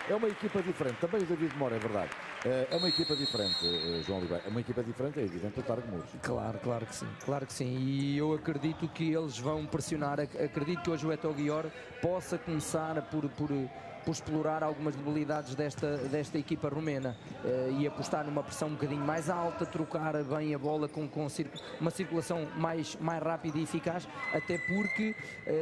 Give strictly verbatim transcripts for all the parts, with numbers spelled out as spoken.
é uma equipa diferente. Também o David Moura, é verdade. É uma equipa diferente, João Oliveira. É uma equipa diferente, é evidente, o Targo Muros. Claro, claro que sim, claro que sim. E eu acredito que eles vão pressionar. Acredito que hoje o Etoguior possa começar por, por, por explorar algumas debilidades desta, desta equipa romena uh, e apostar numa pressão um bocadinho mais alta, trocar bem a bola com, com uma circulação mais, mais rápida e eficaz, até porque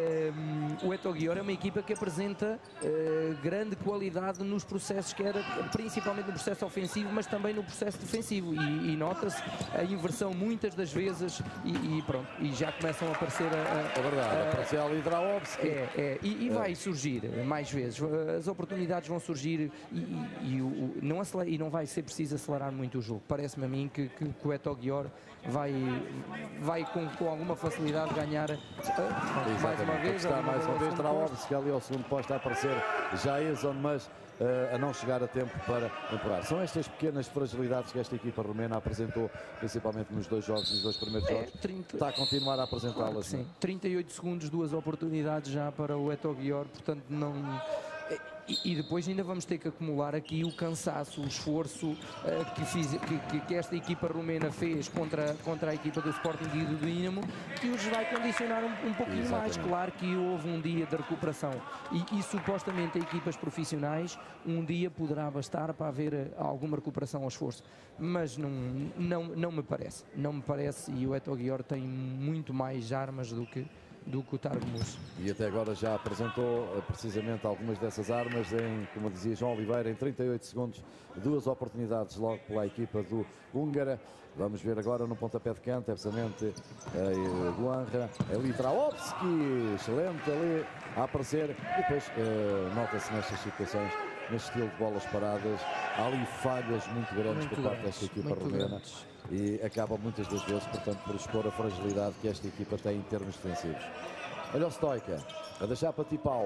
uh, o Etoguior é uma equipa que apresenta uh, grande qualidade nos processos, quer principalmente no processo ofensivo, mas também no processo defensivo, e, e nota-se a inversão muitas das vezes e, e pronto, e já começam a aparecer a, a, é verdade, a, aparecer ali Draovski. É, é, e, e vai é. surgir mais vezes, as oportunidades vão surgir e, e, e, o, não acelera, e não vai ser preciso acelerar muito o jogo. Parece-me a mim que, que, que o Etoguior vai, vai com, com alguma facilidade ganhar uh, mais uma vez. Está mais uma vez Draovski ali ao segundo posto a aparecer Jason, mas Uh, a não chegar a tempo para empurrar. São estas pequenas fragilidades que esta equipa romena apresentou, principalmente nos dois jogos, nos dois primeiros é, jogos. trinta... Está a continuar a apresentá-las. Claro, sim, trinta e oito segundos, duas oportunidades já para o Etoguior, portanto não... E, e depois ainda vamos ter que acumular aqui o cansaço, o esforço uh, que, fiz, que, que esta equipa romena fez contra, contra a equipa do Sporting e do Dinamo, que os vai condicionar um, um pouquinho Exatamente. mais. Claro que houve um dia de recuperação e, e supostamente a equipas profissionais um dia poderá bastar para haver alguma recuperação ao esforço, mas não, não, não me parece, não me parece, e o Etoguior tem muito mais armas do que do que o Targo Muros. E até agora já apresentou precisamente algumas dessas armas em, como dizia João Oliveira, em trinta e oito segundos, duas oportunidades logo pela equipa do Húngara. Vamos ver agora no pontapé de canto, é precisamente a Guanra, ali Draovski, excelente ali a aparecer, e depois uh, nota-se nestas situações, neste estilo de bolas paradas, há ali falhas muito grandes muito por parte grandes, desta equipa romena. Grandes. E acaba muitas das vezes, portanto, por expor a fragilidade que esta equipa tem em termos defensivos. Olha o Stoica, a deixar para Tipau.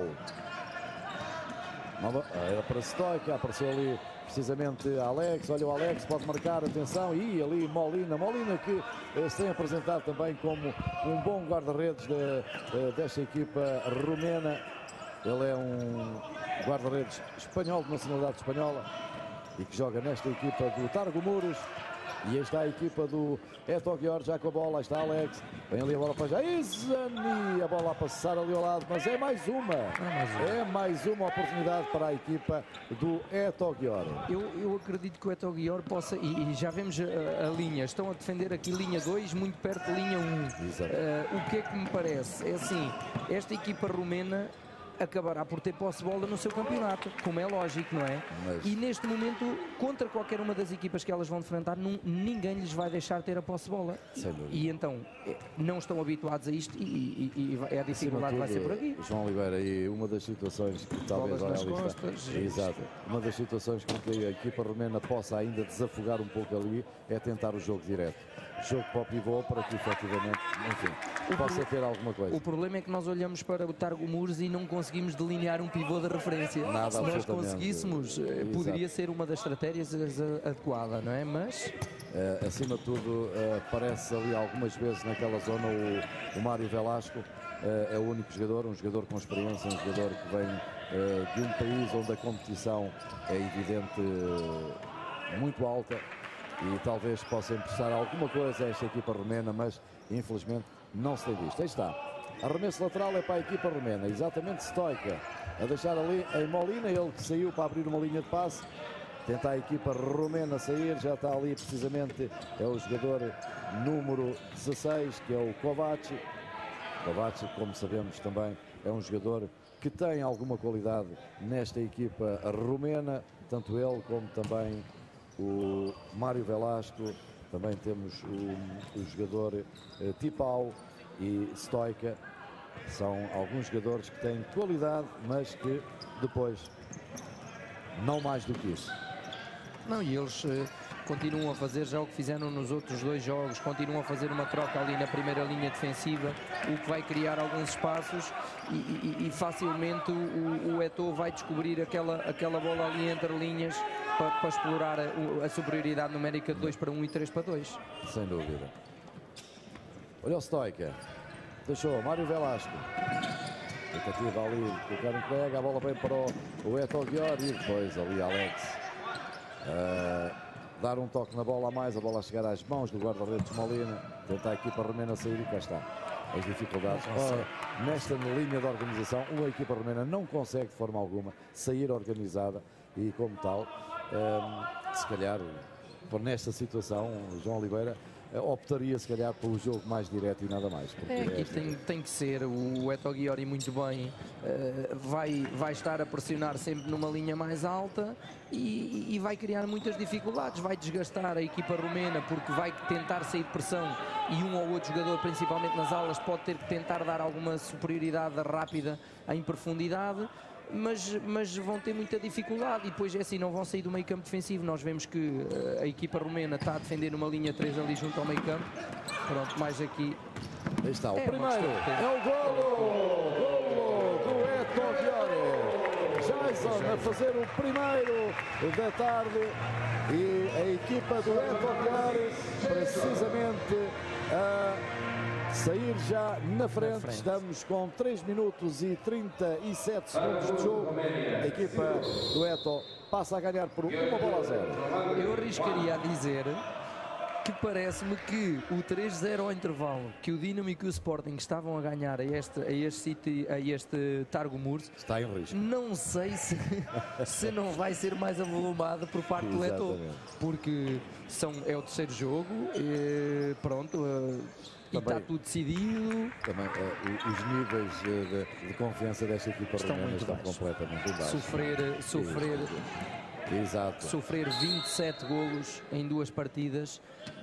Era para Stoica, apareceu ali precisamente Alex. Olha o Alex, pode marcar, atenção. E ali Molina, Molina que eh, se tem apresentado também como um bom guarda-redes de, desta equipa romena. Ele é um guarda-redes espanhol, de nacionalidade espanhola, e que joga nesta equipa do Targo Muros. E aí está a equipa do Etoguior já com a bola, aí está Alex, vem ali a bola para Jason, a bola a passar ali ao lado, mas é mais uma, é mais uma oportunidade para a equipa do Etoguior. Eu, eu acredito que o Etoguior possa, e, e já vemos a, a linha, estão a defender aqui linha dois, muito perto de linha um. Uh, o que é que me parece? É assim, esta equipa romena acabará por ter posse de bola no seu campeonato, como é lógico, não é? Mas... E neste momento, contra qualquer uma das equipas que elas vão enfrentar, não, ninguém lhes vai deixar ter a posse de bola. E então, não estão habituados a isto e, e, e a dificuldade tudo, vai ser por aqui. João Oliveira, e uma das situações que talvez... Bolas nas costas. Exato. Uma das situações com que a equipa romena possa ainda desafogar um pouco ali é tentar o jogo direto. Jogo para o pivô, para que efetivamente, enfim, o possa ter alguma coisa. O problema é que nós olhamos para o Targo Muros e não conseguimos delinear um pivô de referência. Nada, se nós conseguíssemos, Exato. Poderia ser uma das estratégias adequada, não é? Mas... Uh, acima de tudo, uh, aparece ali algumas vezes naquela zona o, o Mário Velasco. Uh, é o único jogador, um jogador com experiência, um jogador que vem uh, de um país onde a competição é evidente uh, muito alta, e talvez possa emprestar alguma coisa a esta equipa romena, mas infelizmente não se tem visto. Aí está, arremesso lateral é para a equipa romena, exatamente Stoica a deixar ali em Molina, ele que saiu para abrir uma linha de passe, tenta a equipa romena sair, já está ali precisamente, é o jogador número dezasseis, que é o Kovac. Kovac, como sabemos também, é um jogador que tem alguma qualidade nesta equipa romena, tanto ele como também o Mário Velasco. Também temos o, o jogador eh, Tipau e Stoica. São alguns jogadores que têm qualidade, mas que depois não mais do que isso. Não, e eles uh, continuam a fazer já o que fizeram nos outros dois jogos, continuam a fazer uma troca ali na primeira linha defensiva, o que vai criar alguns espaços e, e, e facilmente o, o Eto'o vai descobrir aquela, aquela bola ali entre linhas para, para explorar a, a superioridade numérica de dois para um e três para dois. Sem dúvida. Olha o Stoica, deixou Mário Velasco. Tentativa ali de colocar um colega, a bola vem para o, o Etogior e depois ali Alex. Uh, dar um toque na bola a mais, a bola a chegar às mãos do guarda-redes Molina. Tentar a equipa romena sair e cá está. As dificuldades. Ora, nesta linha de organização, uma equipa romena não consegue de forma alguma sair organizada e como tal, um, se calhar, por nesta situação, João Oliveira optaria se calhar pelo jogo mais direto e nada mais. É, aqui tem, tem que ser, o Etogiori muito bem uh, vai, vai estar a pressionar sempre numa linha mais alta e, e vai criar muitas dificuldades, vai desgastar a equipa romena porque vai tentar sair de pressão e um ou outro jogador, principalmente nas alas, pode ter que tentar dar alguma superioridade rápida em profundidade. Mas, mas vão ter muita dificuldade e depois é assim, não vão sair do meio campo defensivo. Nós vemos que uh, a equipa romena está a defender numa linha três ali junto ao meio campo. Pronto, mais aqui. Aí está, o é primeiro é o golo, golo do Etogiori. Jason a fazer o primeiro da tarde e a equipa do Etogiori precisamente a sair já na frente. na frente, estamos com três minutos e trinta e sete segundos de jogo. A equipa do Eto passa a ganhar por uma bola a zero. Eu arriscaria a dizer que parece-me que o três zero ao intervalo, que o Dinamo e que o Sporting estavam a ganhar a este, a este, City, a este Targu Murs, está em risco. Não sei se, se não vai ser mais avolumado por parte do Eto, porque são, é o terceiro jogo e pronto. E está tudo decidido. Também, uh, os níveis uh, de, de confiança desta equipa romena estão baixo. completamente baixos. Sofrer, sofrer, Exato. sofrer vinte e sete golos em duas partidas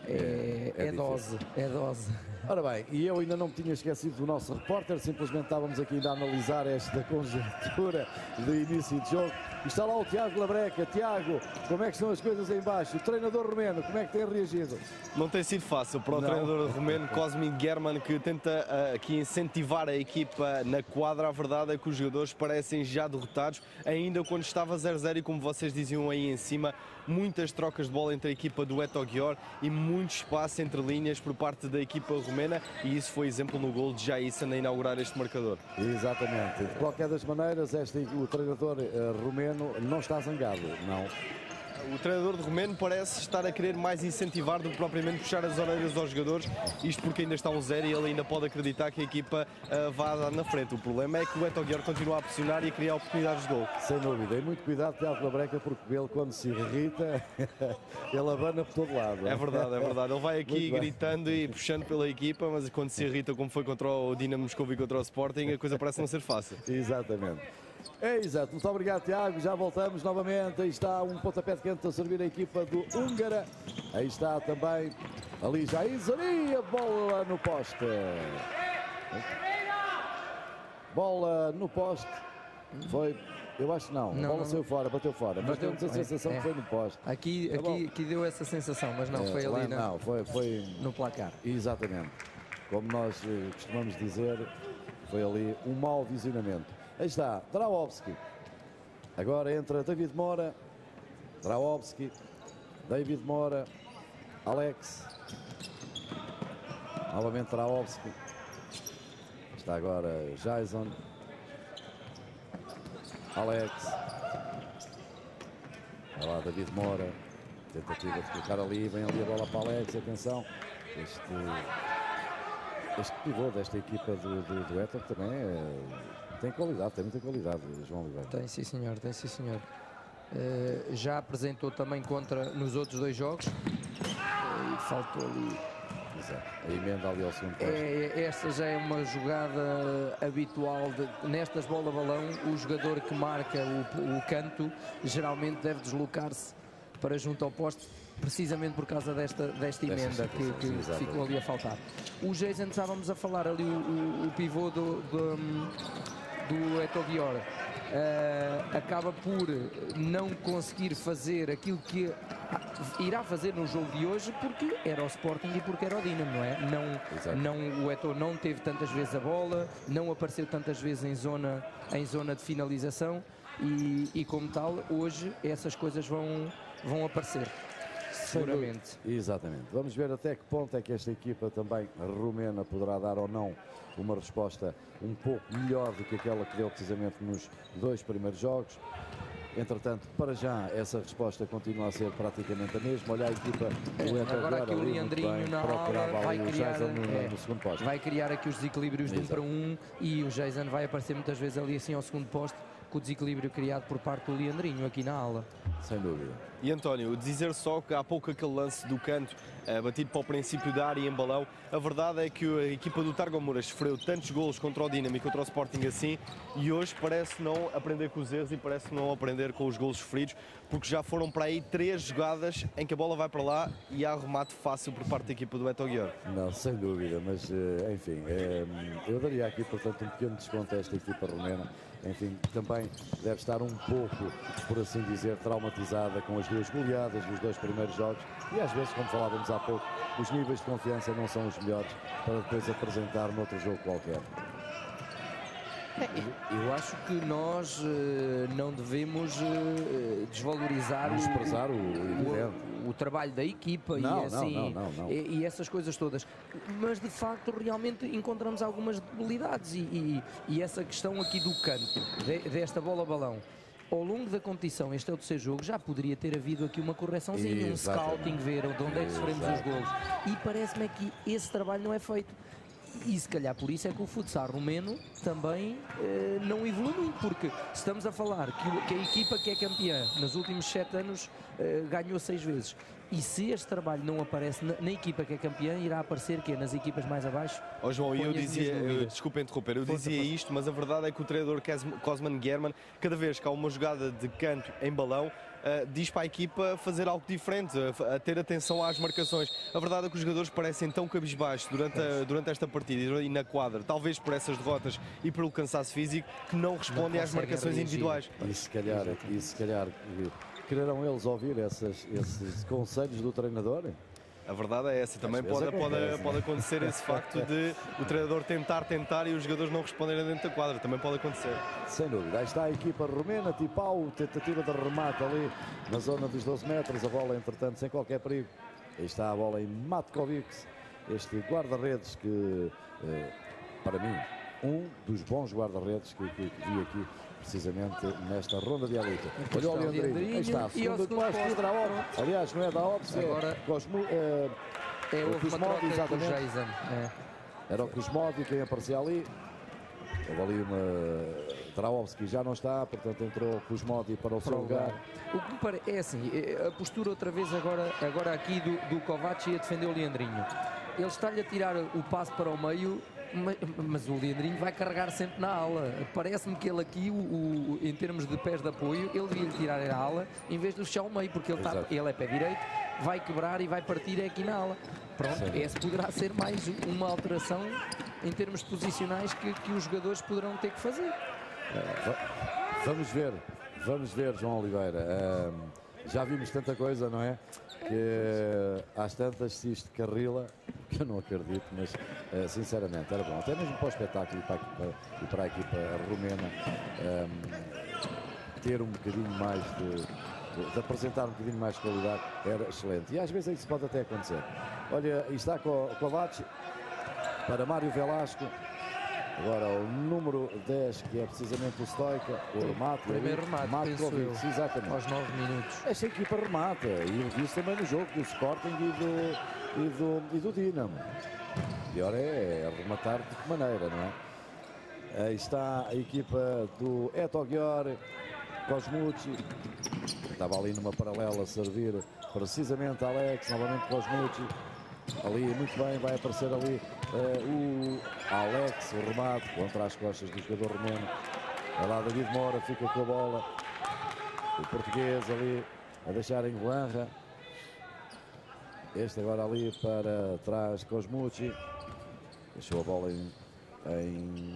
é, é, é, é dose. É dose. Ora bem, e eu ainda não me tinha esquecido do nosso repórter, simplesmente estávamos aqui ainda a analisar esta conjectura de início de jogo. E está lá o Tiago Labreca. Tiago, como é que estão as coisas aí embaixo? O treinador romeno, como é que tem reagido? Não tem sido fácil para o não. treinador romeno, Cosmin German, que tenta uh, aqui incentivar a equipa na quadra. A verdade é que os jogadores parecem já derrotados, ainda quando estava zero zero e como vocês diziam aí em cima, muitas trocas de bola entre a equipa do Etogior e muito espaço entre linhas por parte da equipa romena, e isso foi exemplo no gol de Jason a inaugurar este marcador. Exatamente. De qualquer das maneiras, este, o treinador uh, romeno não está zangado, não. O treinador de romeno parece estar a querer mais incentivar do que propriamente puxar as orelhas aos jogadores, isto porque ainda está um zero e ele ainda pode acreditar que a equipa uh, vá dar na frente. O problema é que o Etogior continua a pressionar e a criar oportunidades de gol. Sem dúvida, e muito cuidado, Tiago Labreca, porque ele quando se irrita, ele abana por todo lado. É verdade, é verdade. Ele vai aqui gritando e puxando pela equipa, mas quando se irrita, como foi contra o Dinamo Moscou e contra o Sporting, a coisa parece não ser fácil. Exatamente. É exato, muito obrigado, Tiago, já voltamos novamente. Aí está um pontapé de canto a servir a equipa do Húngara. Aí está também ali já Izari, a bola no poste. Bola no poste. Foi, eu acho que não, a não, bola não, saiu fora, bateu fora, mas bateu, temos a sensação é, que foi no poste. Aqui, tá aqui, aqui deu essa sensação, mas não, é, foi ali não, na, não, foi, foi no placar. Exatamente, como nós eh, costumamos dizer, foi ali um mau visionamento. Aí está, Drahovski. Agora entra David Moura. Drahovski. David Moura. Alex. Novamente Drahovski. Está agora Jason. Alex. Vai lá David Moura. Tentativa de colocar ali. Vem ali a bola para Alex. Atenção. Este, este pivô desta equipa do, do, do Eto também é... Tem qualidade, tem muita qualidade, João Oliveira. Tem sim senhor, tem sim senhor. Uh, já apresentou também contra nos outros dois jogos. Uh, e faltou ali. Exato. A emenda ali ao segundo posto. É, esta já é uma jogada habitual. De, nestas bola-balão, o jogador que marca o, o canto geralmente deve deslocar-se para junto ao poste, precisamente por causa desta, desta emenda que, que sim, ficou ali a faltar. O Jason, estávamos a falar ali, o, o, o pivô do, do, do Etogior, uh, acaba por não conseguir fazer aquilo que irá fazer no jogo de hoje, porque era o Sporting e porque era o Dinamo, não é? Não, não, o Eto não teve tantas vezes a bola, não apareceu tantas vezes em zona, em zona de finalização e, e como tal, hoje essas coisas vão, vão aparecer. seguramente. Exatamente. Vamos ver até que ponto é que esta equipa também romena poderá dar ou não uma resposta um pouco melhor do que aquela que deu precisamente nos dois primeiros jogos. Entretanto, para já, essa resposta continua a ser praticamente a mesma. Olha a equipa do Eto Agora aqui o Leandrinho na aula vai criar, no, é, no segundo posto. vai criar aqui os desequilíbrios de um Exato. para um, e o Jason vai aparecer muitas vezes ali assim ao segundo posto, com o desequilíbrio criado por parte do Leandrinho aqui na ala. Sem dúvida. E António, dizer só que há pouco aquele lance do canto uh, batido para o princípio da área em balão, a verdade é que a equipa do Targomura sofreu tantos golos contra o Dinamo e contra o Sporting assim, e hoje parece não aprender com os erros e parece não aprender com os golos sofridos, porque já foram para aí três jogadas em que a bola vai para lá e há remate fácil por parte da equipa do Eto Guior. Não, sem dúvida, mas enfim, eu daria aqui portanto um pequeno desconto a esta equipa romena. Enfim, também deve estar um pouco, por assim dizer, traumatizada com as duas goleadas dos dois primeiros jogos, e às vezes, como falávamos há pouco, os níveis de confiança não são os melhores para depois apresentar noutro jogo qualquer. Eu acho que nós uh, não devemos uh, desvalorizar desprezar o, o, o, o trabalho da equipa não, e, assim, não, não, não, não. E, e essas coisas todas, mas de facto realmente encontramos algumas debilidades, e, e, e essa questão aqui do canto de, desta bola-balão ao longo da competição, este é o terceiro jogo, já poderia ter havido aqui uma correçãozinha, um scouting, ver de onde é que sofremos os golos, e parece-me que esse trabalho não é feito. E se calhar por isso é que o futsal romeno também eh, não evolui muito, porque estamos a falar que, o, que a equipa que é campeã nos últimos sete anos eh, ganhou seis vezes. E se este trabalho não aparece na, na equipa que é campeã, irá aparecer que nas equipas mais abaixo? Ó oh, João, eu dizia, eu, desculpa interromper, eu força, dizia força. isto, mas a verdade é que o treinador Cosman German, cada vez que há uma jogada de canto em balão, Uh, diz para a equipa fazer algo diferente, a, a ter atenção às marcações. A verdade é que os jogadores parecem tão cabisbaixos durante, a, durante esta partida e na quadra, talvez por essas derrotas e pelo cansaço físico, que não respondem não às marcações reagir. individuais. E se calhar, e se calhar quererão eles ouvir essas, esses conselhos do treinador? A verdade é essa, também pode, pode, pode acontecer esse facto de o treinador tentar, tentar e os jogadores não responderem dentro da quadra, também pode acontecer. Sem dúvida, aí está a equipa romena, Tipau, tentativa de remate ali na zona dos doze metros, a bola entretanto sem qualquer perigo. Aí está a bola em Matkovic, este guarda-redes que, para mim, um dos bons guarda-redes que, que, que vi aqui precisamente nesta ronda de elite. Olha o Leandrinho, aí está, segunda posto de Draops. Aliás, não é Draops, é Cosmo, é, é o Cosmodi, exatamente. Jason, é. Era o Cosmodi quem aparecia ali. Houve ali uma Draops que já não está, portanto entrou o Cosmodi para o seu lugar. O que me parece é assim, a postura outra vez agora, agora aqui do, do Kovac a defender o Leandrinho. Ele está-lhe a tirar o passo para o meio, mas, mas o Leandrinho vai carregar sempre na ala. Parece-me que ele aqui, o, o, em termos de pés de apoio, ele devia lhe tirar a ala em vez de fechar o meio, porque ele, está, ele é pé direito, vai quebrar e vai partir aqui na ala. Pronto, sim. Esse poderá ser mais uma alteração em termos posicionais que, que os jogadores poderão ter que fazer. É, vamos ver, vamos ver, João Oliveira. Um, já vimos tanta coisa, não é? Que às tantas, se isto carrila, que eu não acredito, mas uh, sinceramente era bom, até mesmo para o espetáculo e para a equipa, e para a equipa romena, um, ter um bocadinho mais de, de, de apresentar um bocadinho mais de qualidade era excelente. E às vezes isso pode até acontecer. Olha, está com o Kovac para Mário Velasco. Agora o número dez, que é precisamente o Stoica, o remate. O primeiro remate, Matkovic, exatamente. Aos nove minutos. Esta equipa remata, e eu vi isso também no jogo do Sporting e do, e do, e do Dinamo. O pior é rematar de que maneira, não é? Aí está a equipa do Eto Guior, Cosmucci. Estava ali numa paralela a servir precisamente Alex, novamente Cosmucci. Ali, muito bem, vai aparecer ali uh, o Alex, o remate contra as costas do jogador romeno. É lá David Moura, fica com a bola. O português ali a deixar em Guanra. Este agora ali para trás, Cosmucci. Deixou a bola em... em...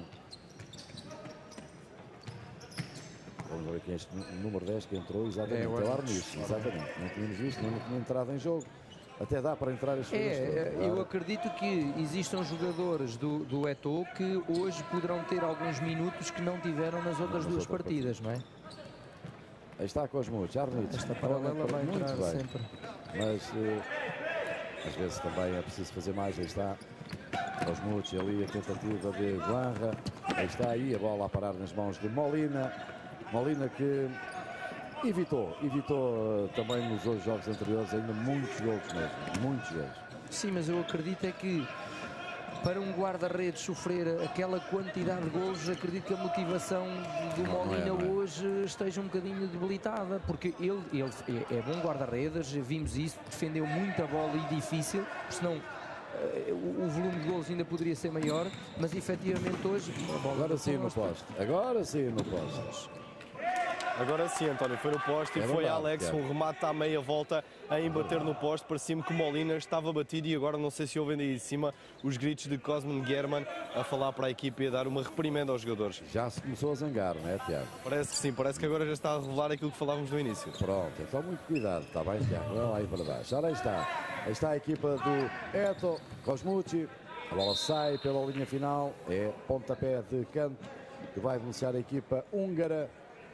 Vamos ver aqui este número dez que entrou, exatamente. É o Arniche, exatamente. Não tínhamos visto, não tinha entrado em jogo. Até dá para entrar as é, claro. Eu acredito que existam jogadores do, do Eto que hoje poderão ter alguns minutos que não tiveram nas outras nas duas outras partidas, partidas, não é? Aí está Cosmucci, Arnitz. Esta paralela vai muito entrar bem. sempre. Mas uh, às vezes também é preciso fazer mais. Aí está Cosmucci ali, a tentativa de Guanra. Aí está aí a bola a parar nas mãos de Molina. Molina que evitou, evitou uh, também nos dois jogos anteriores ainda muitos gols mesmo, muitos gols. Sim, mas eu acredito é que para um guarda-redes sofrer aquela quantidade de golos, acredito que a motivação do Não, não Molina é, não é. hoje esteja um bocadinho debilitada, porque ele, ele é, é bom guarda-redes, vimos isso, defendeu muita bola e difícil, senão eh, o, o volume de golos ainda poderia ser maior, mas efetivamente hoje a bola Agora do sim no poste. poste, agora sim no poste. Agora sim, António, foi no poste e É foi verdade, Alex, Tiago. um remate à meia volta em bater no poste. Parecia-me que o Molina estava batido e agora não sei se ouvem daí de cima os gritos de Cosmin German a falar para a equipe e a dar uma reprimenda aos jogadores. Já se começou a zangar, não é, Tiago? Parece que sim, parece que agora já está a revelar aquilo que falávamos no início. Pronto, então muito cuidado, está bem, Tiago? Vai lá aí para baixo. Ora, aí está. Aí está a equipa do Eto Cosmucci. A bola sai pela linha final. É pontapé de canto que vai denunciar a equipa húngara.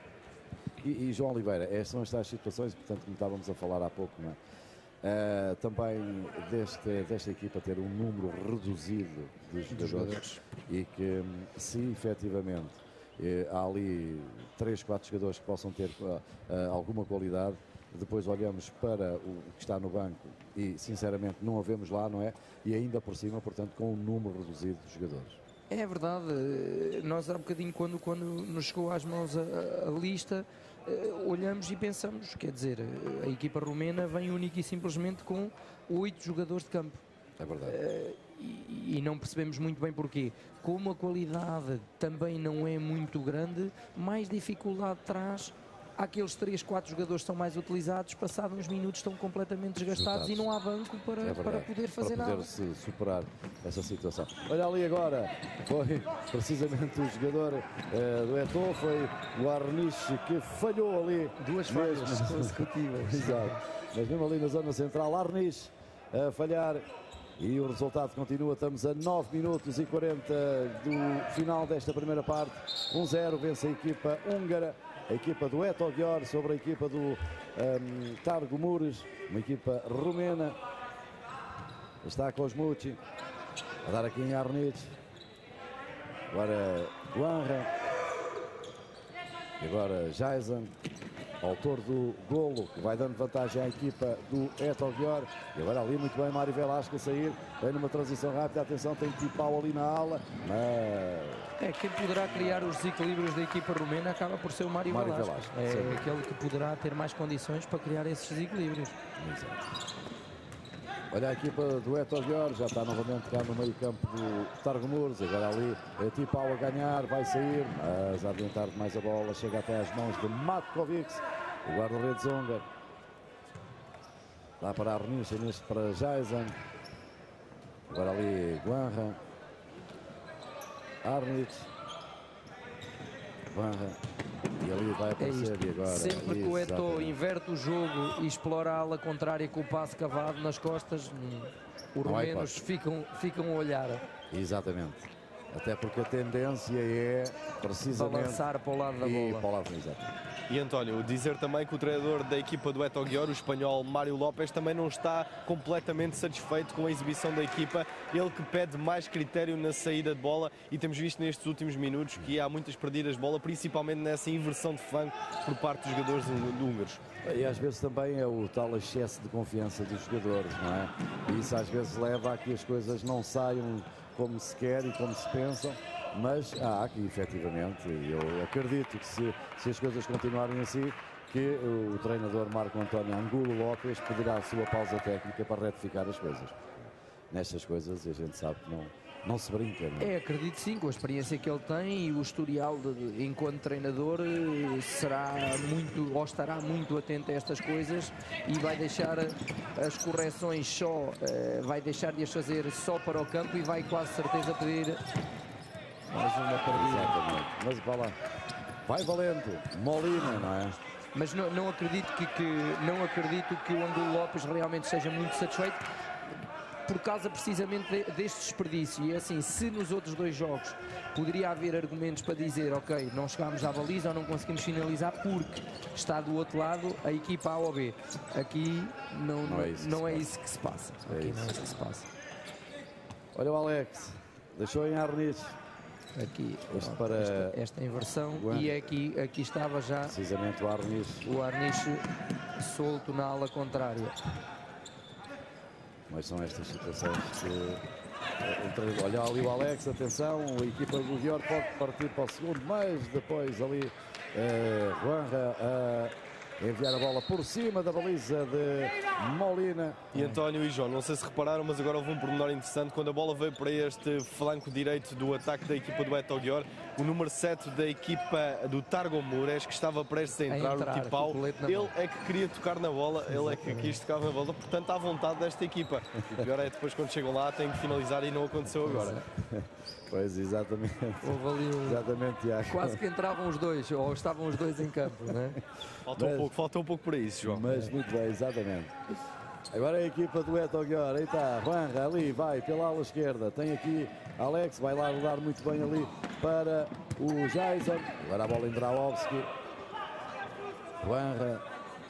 E, e João Oliveira, estas são estas situações, portanto, como estávamos a falar há pouco, não é? Uh, também deste, desta equipa ter um número reduzido de jogadores, jogadores. E que, se efetivamente eh, há ali três, quatro jogadores que possam ter uh, uh, alguma qualidade, depois olhamos para o que está no banco e, sinceramente, não a vemos lá, não é? E ainda por cima, portanto, com um número reduzido de jogadores. É verdade, nós há um bocadinho, quando, quando nos chegou às mãos a, a lista, Uh, olhamos e pensamos, quer dizer, a equipa romena vem única e simplesmente com oito jogadores de campo. É verdade. Uh, e, e não percebemos muito bem porquê. Como a qualidade também não é muito grande, mais dificuldade traz aqueles três, quatro jogadores que são mais utilizados, passados uns minutos estão completamente desgastados e não há banco para, é para poder fazer para poder nada. Se superar essa situação. Olha ali agora, foi precisamente o jogador uh, do Eto'o, foi o Arniche que falhou ali. Duas falhas consecutivas. Exato, mas mesmo ali na zona central, Arniche a falhar. E o resultado continua, estamos a nove minutos e quarenta do final desta primeira parte. um zero vence a equipa húngara. A equipa do Eto'o sobre a equipa do um, Targu Mures, uma equipa romena. Está Cosmucci a dar aqui em Arnitz. Agora Guanra. E agora Jason, autor do golo, que vai dando vantagem à equipa do Eto'o. E agora ali muito bem Mário Velasco a sair. Vem numa transição rápida, atenção, tem Tipau ali na ala. Mas... É, quem poderá criar os desequilíbrios da equipa romena acaba por ser o Mário, Mário Velasco. Velasco, É sim. aquele que poderá ter mais condições para criar esses desequilíbrios. Exato. Olha a equipa do Eto'o, já está novamente cá no meio campo do Targu Mures. Agora ali é Tipau a ganhar, vai sair, mas a adiantar mais a bola, chega até às mãos de Matkovic, o guarda-redes húngaro. Dá para Arniche, neste para Jason. Agora ali Guanra. Arnitz. Guanra. E ali vai É aparecer isto. e agora. Sempre que o Eto'o Exatamente. inverte o jogo e explora a ala contrária com o passe cavado nas costas, hum, os Não há romenos hipótese. ficam, ficam a olhar, Exatamente. Até porque a tendência é precisamente balançar para o lado da e bola. para o lado, exatamente. E António, dizer também que o treinador da equipa do Eto'o, o espanhol Mário López, também não está completamente satisfeito com a exibição da equipa. Ele que pede mais critério na saída de bola e temos visto nestes últimos minutos que há muitas perdidas de bola, principalmente nessa inversão de flanco por parte dos jogadores húngaros. E às vezes também é o tal excesso de confiança dos jogadores, não é? E isso às vezes leva a que as coisas não saiam como se quer e como se pensam, mas há aqui efetivamente, e eu acredito que se, se as coisas continuarem assim, que o treinador Marco António Angulo Lopes pedirá a sua pausa técnica para retificar as coisas. Nestas coisas a gente sabe que não, não se brinca, não é? É, acredito sim, com a experiência que ele tem e o historial de, de, enquanto treinador, eh, será muito, ou estará muito atento a estas coisas e vai deixar as correções só, eh, vai deixar de as fazer só para o campo e vai quase certeza pedir mais uma partida. Exatamente. Mas vá lá, vai valendo, Molina, não é? Mas não, não acredito que, que não acredito que o Angulo Lopes realmente seja muito satisfeito. por causa precisamente de, deste desperdício. E assim, se nos outros dois jogos poderia haver argumentos para dizer, ok, não chegámos à baliza ou não conseguimos finalizar porque está do outro lado a equipa A ou B. Aqui não, não, é, isso não é isso que se passa. É Aqui isso. não é isso que se passa. Olha o Alex, deixou em Arnis. Aqui, Este ó, para esta, esta inversão o e aqui, aqui estava já precisamente o Arnis. o Arnis solto na ala contrária. Mas são estas situações que... Olha ali o Alex, atenção, a equipa do Guior pode partir para o segundo, mas depois ali uh, Juanra a enviar a bola por cima da baliza de Molina. E António e João, não sei se repararam, mas agora houve um pormenor interessante. Quando a bola veio para este flanco direito do ataque da equipa do Etoguior, o número sete da equipa do Targomures, que estava prestes a entrar, a entrar o Tipau, ele mão. é que queria tocar na bola, ele é que quis tocar na bola, portanto à vontade desta equipa. O pior é depois quando chegam lá têm que finalizar e não aconteceu agora. Pois, exatamente. Houve ali um... Exatamente, Tiago. Quase que entravam os dois, ou estavam os dois em campo, não é? Falta um pouco, falta um pouco para isso, João. Mas muito bem, exatamente. Agora a equipa do Etoguior, aí está, Juanra ali, vai pela ala esquerda, tem aqui Alex, vai lá rodar muito bem ali para o Jason. Agora a bola em Drahovski. Juanra.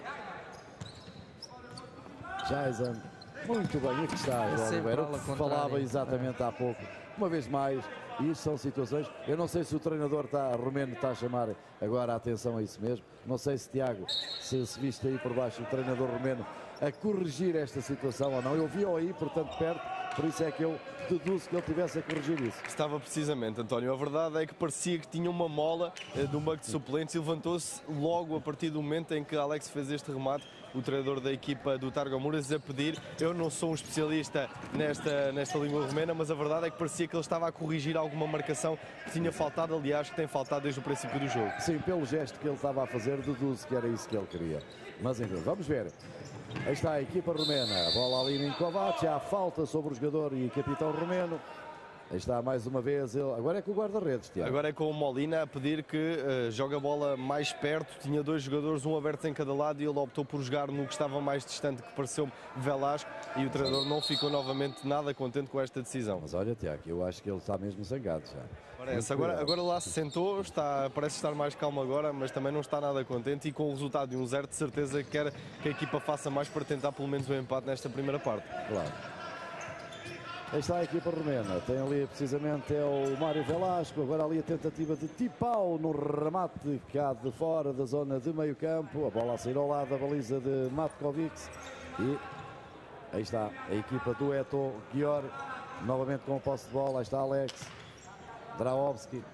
Jason. Muito bem, aqui está o Oliveira, que falava exatamente é. há pouco. Uma vez mais, isto são situações, eu não sei se o treinador está, romeno está a chamar agora a atenção a isso mesmo, não sei se Tiago, se, se viste aí por baixo o treinador romeno a corrigir esta situação ou não, eu vi-o aí, portanto, perto, por isso é que eu deduzo que ele tivesse a corrigir isso. Estava precisamente, António, a verdade é que parecia que tinha uma mola eh, de um banco de suplentes e levantou-se logo a partir do momento em que Alex fez este remate, o treinador da equipa do Targomures a pedir. Eu não sou um especialista nesta, nesta língua romena, mas a verdade é que parecia que ele estava a corrigir alguma marcação que tinha faltado, aliás, que tem faltado desde o princípio do jogo. Sim, pelo gesto que ele estava a fazer, deduzo que era isso que ele queria. Mas enfim, vamos ver. Aí está a equipa romena, a bola ali em Kovac, há falta sobre o jogador e capitão romeno. Aí está mais uma vez ele. Agora é com o guarda-redes, Tiago. Agora é com o Molina a pedir que uh, jogue a bola mais perto. Tinha dois jogadores, um aberto em cada lado, e ele optou por jogar no que estava mais distante, que pareceu Velasco, e o treinador não ficou novamente nada contente com esta decisão. Mas olha, Tiago, eu acho que ele está mesmo zangado já. Parece. Agora, agora lá se sentou, está, parece estar mais calmo agora, mas também não está nada contente, e com o resultado de um zero, de certeza que quer que a equipa faça mais para tentar pelo menos um empate nesta primeira parte. Claro. Aí está a equipa romena, tem ali precisamente é o Mário Velasco, agora ali a tentativa de Tipau no remate cá de fora da zona de meio campo, a bola a sair ao lado da baliza de Matkovic, e aí está a equipa do Etoguior, novamente com o posse de bola, aí está Alex, Drahovski,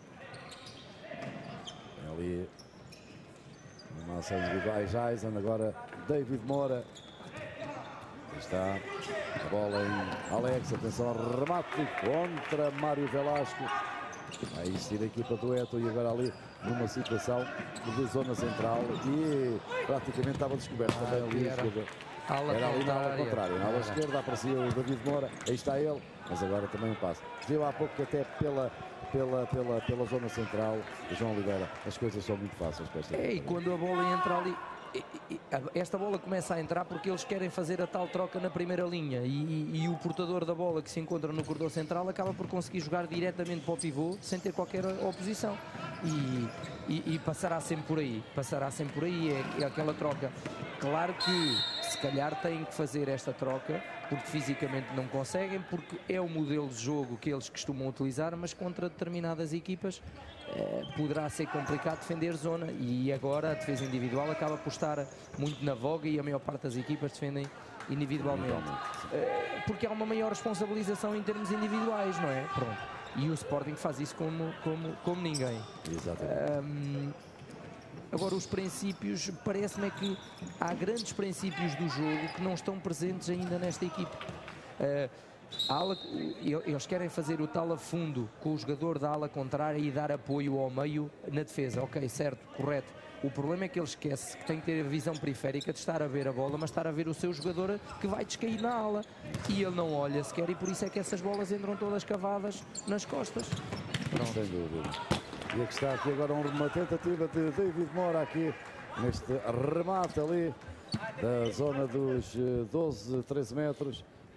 ali uma ação individual, Jason, agora David Moura. Está a bola em Alex, atenção ao remate contra Mário Velasco. Aí existir a equipa do Eto e agora ali numa situação de zona central e praticamente estava descoberto ah, também ali. Era, era ali na ala contrária, na ala esquerda aparecia o David Moura, aí está ele, mas agora também um passo. Viu há pouco que até pela, pela, pela, pela zona central, o João Oliveira, as coisas são muito fáceis para esta equipa. E quando a bola entra ali, esta bola começa a entrar porque eles querem fazer a tal troca na primeira linha e, e o portador da bola que se encontra no corredor central acaba por conseguir jogar diretamente para o pivô sem ter qualquer oposição e, e, e passará sempre por aí, passará sempre por aí, é, é aquela troca. Claro que se calhar têm que fazer esta troca porque fisicamente não conseguem, porque é o modelo de jogo que eles costumam utilizar, mas contra determinadas equipas eh, poderá ser complicado defender zona, e agora a defesa individual acaba por estar muito na voga e a maior parte das equipas defendem individualmente, eh, porque há uma maior responsabilização em termos individuais, não é? Pronto. E o Sporting faz isso como, como, como ninguém. Exatamente. Um, Agora, os princípios, parece-me que há grandes princípios do jogo que não estão presentes ainda nesta equipe. Uh, a ala, eles querem fazer o tal a fundo com o jogador da ala contrária e dar apoio ao meio na defesa. Ok, certo, correto. O problema é que ele esquece que tem que ter a visão periférica de estar a ver a bola, mas estar a ver o seu jogador que vai descair na ala. E ele não olha sequer, e por isso é que essas bolas entram todas cavadas nas costas. Pronto. Sem dúvida. E aqui está aqui agora uma tentativa de David Moura aqui neste remate ali da zona dos doze, treze metros.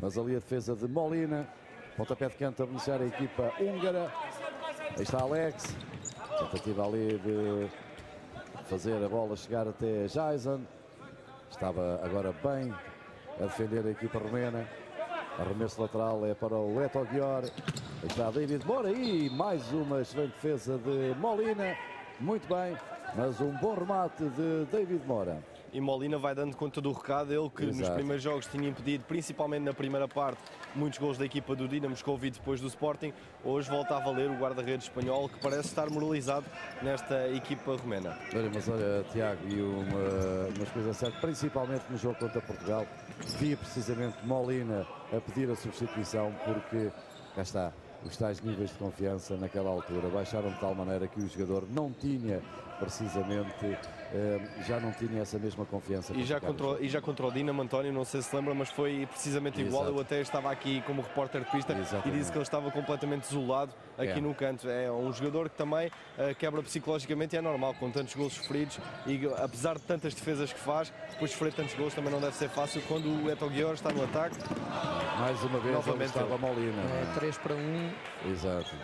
mas ali a defesa de Molina. Pontapé de canto a beneficiar a equipa húngara. Aí está Alex. Tentativa ali de fazer a bola chegar até Jason. Estava agora bem a defender a equipa romena. Arremesso lateral é para o Etogior. Aí está David Moura e mais uma excelente defesa de Molina. Muito bem, mas um bom remate de David Moura. E Molina vai dando conta do recado, ele que Exato. Nos primeiros jogos tinha impedido, principalmente na primeira parte, muitos gols da equipa do Dinamo Moscou e depois do Sporting. Hoje volta a valer o guarda-redes espanhol, que parece estar moralizado nesta equipa romena. Olha, mas olha, Tiago, e uma, umas coisas certas, principalmente no jogo contra Portugal, via precisamente Molina a pedir a substituição, porque, cá está, os tais níveis de confiança naquela altura baixaram de tal maneira que o jogador não tinha precisamente, eh, já não tinha essa mesma confiança. E já, contra, o, e já contra o Dinamo, António, não sei se lembra, mas foi precisamente igual. Exato. Eu até estava aqui como repórter de pista Exatamente. E disse que ele estava completamente isolado aqui é. no canto. É um jogador que também uh, quebra psicologicamente e é normal, com tantos gols sofridos e apesar de tantas defesas que faz, depois de sofrer tantos gols também não deve ser fácil quando o Etogior está no ataque. Mais uma vez novamente estava Molina. É três para um. Exato.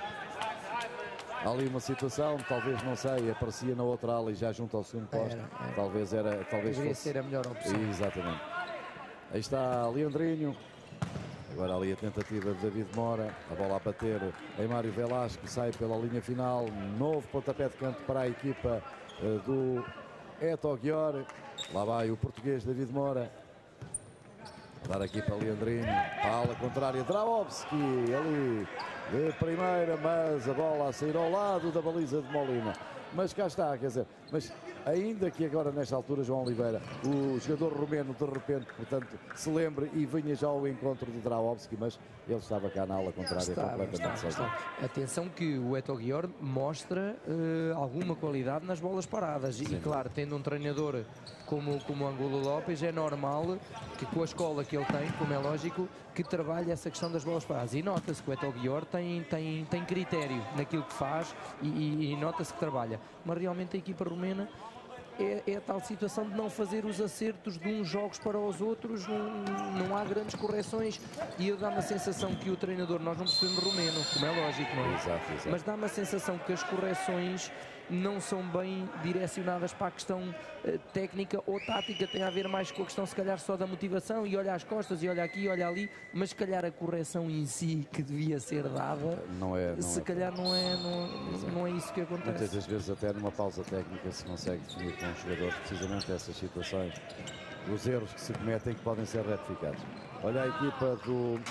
Há ali uma situação, talvez, não sei, aparecia na outra ala e já junto ao segundo posto. Era, era. Talvez era. Talvez Deveria fosse... ser a melhor opção. Exatamente. Aí está Leandrinho. Agora ali a tentativa de David Moura. A bola a bater em Mário Velasco, sai pela linha final. Novo pontapé de canto para a equipa uh, do Etogior. Lá vai o português David Moura. Dar aqui para Leandrinho. A ala contrária, Drahovski ali de primeira, mas a bola a sair ao lado da baliza de Molina. Mas cá está, quer dizer, mas ainda que agora nesta altura João Oliveira, o jogador romeno de repente, portanto, se lembre e vinha já ao encontro de Drahovski, mas ele estava cá na ala contrária está, completamente está, está. Atenção que o Etogior mostra uh, alguma qualidade nas bolas paradas. Sim. E claro, tendo um treinador como, como o Angulo Lopes, é normal que com a escola que ele tem, como é lógico, que trabalhe essa questão das bolas paradas. E nota-se que o Etogior tem, tem, tem critério naquilo que faz e, e, e nota-se que trabalha. Mas realmente a equipa romena é, é a tal situação de não fazer os acertos de uns jogos para os outros, não, não há grandes correções e dá-me a sensação que o treinador, nós não percebemos romeno, como é lógico, não é? Exato, exato. Mas dá-me a sensação que as correções não são bem direcionadas para a questão uh, técnica ou tática, tem a ver mais com a questão se calhar só da motivação e olha às costas e olha aqui e olha ali, mas se calhar a correção em si que devia ser dada, não é, não se é calhar não é, não, não é isso que acontece. Muitas das vezes até numa pausa técnica se consegue definir com os jogadores precisamente essas situações, os erros que se cometem que podem ser retificados. Olha a equipa do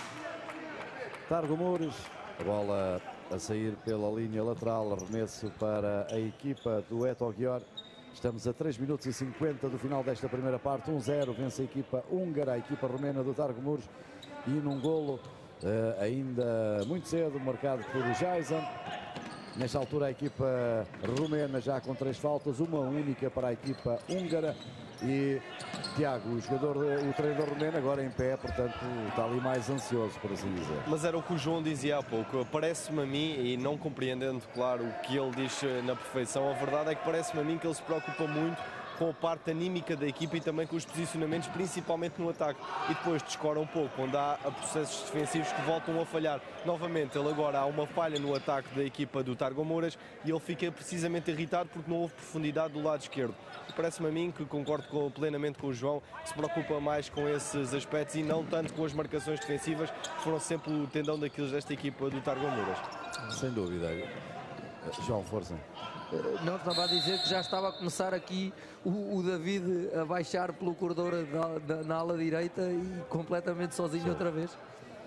Targo Mures, a bola a sair pela linha lateral, arremesso para a equipa do Etogior. Estamos a três minutos e cinquenta do final desta primeira parte, um zero, vence a equipa húngara, a equipa romena do Targo Mures, e num golo uh, ainda muito cedo, marcado por Jason. Nesta altura a equipa romena já com três faltas, uma única para a equipa húngara. E Tiago, o jogador, o treinador romeno agora em pé, portanto está ali mais ansioso, por assim dizer. Mas era o que o João dizia há pouco, parece-me a mim, e não compreendendo, claro, o que ele diz na perfeição, a verdade é que parece-me a mim que ele se preocupa muito com a parte anímica da equipa e também com os posicionamentos, principalmente no ataque, e depois descora um pouco, quando há processos defensivos que voltam a falhar. Novamente, ele agora há uma falha no ataque da equipa do Targo Mures e ele fica precisamente irritado porque não houve profundidade do lado esquerdo. Parece-me a mim, que concordo com, plenamente com o João, que se preocupa mais com esses aspectos e não tanto com as marcações defensivas, que foram sempre o tendão daqueles desta equipa do Targo Mures. Sem dúvida. João, força. Não, estava a dizer que já estava a começar aqui o, o David a baixar pelo corredor da, da, na ala direita e completamente sozinho Sim. outra vez.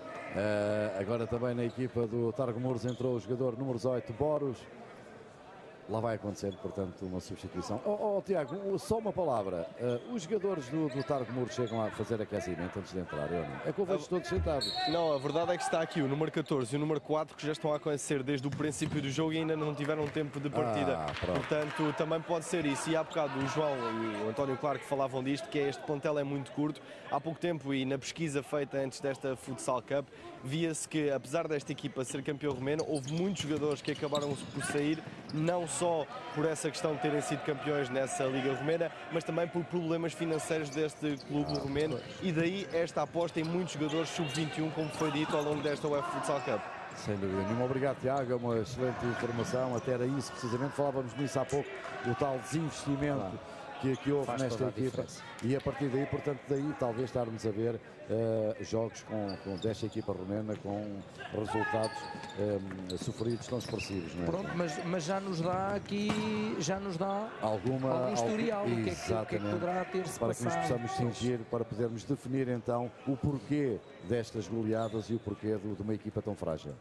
Uh, agora também na equipa do Targo Mures entrou o jogador número dezoito, Boros. Lá vai acontecer, portanto, uma substituição. Oh, oh Tiago, só uma palavra. Uh, os jogadores do, do Targo Mures chegam a fazer aquecimento antes de entrar, eu não? É que eu vejo todos sentados. Não, a verdade é que está aqui o número catorze e o número quatro que já estão a aquecer desde o princípio do jogo e ainda não tiveram tempo de partida. Ah, portanto, também pode ser isso. E há bocado o João e o António, claro, que falavam disto, que é este plantel é muito curto. Há pouco tempo e na pesquisa feita antes desta Futsal Cup, via-se que, apesar desta equipa ser campeão romeno, houve muitos jogadores que acabaram por sair, não só por essa questão de terem sido campeões nessa Liga Romena, mas também por problemas financeiros deste clube ah, romeno, pois. E daí esta aposta em muitos jogadores sub vinte e um, como foi dito ao longo desta UEFA Futsal Cup. Sem dúvida nenhuma. Obrigado, Tiago, é uma excelente informação, até era isso precisamente, falávamos nisso há pouco, o tal desinvestimento claro. que, que houve Faz nesta equipa, e a partir daí, portanto, daí talvez estarmos a ver uh, jogos com, com desta equipa romena com resultados um, sofridos tão expressivos, não é? Pronto, mas, mas já nos dá aqui, já nos dá alguma, algum historial, algum, o que é que, o que, é que poderá ter-se para passado. que nos possamos cingir, para podermos definir então o porquê destas goleadas e o porquê do, de uma equipa tão frágil.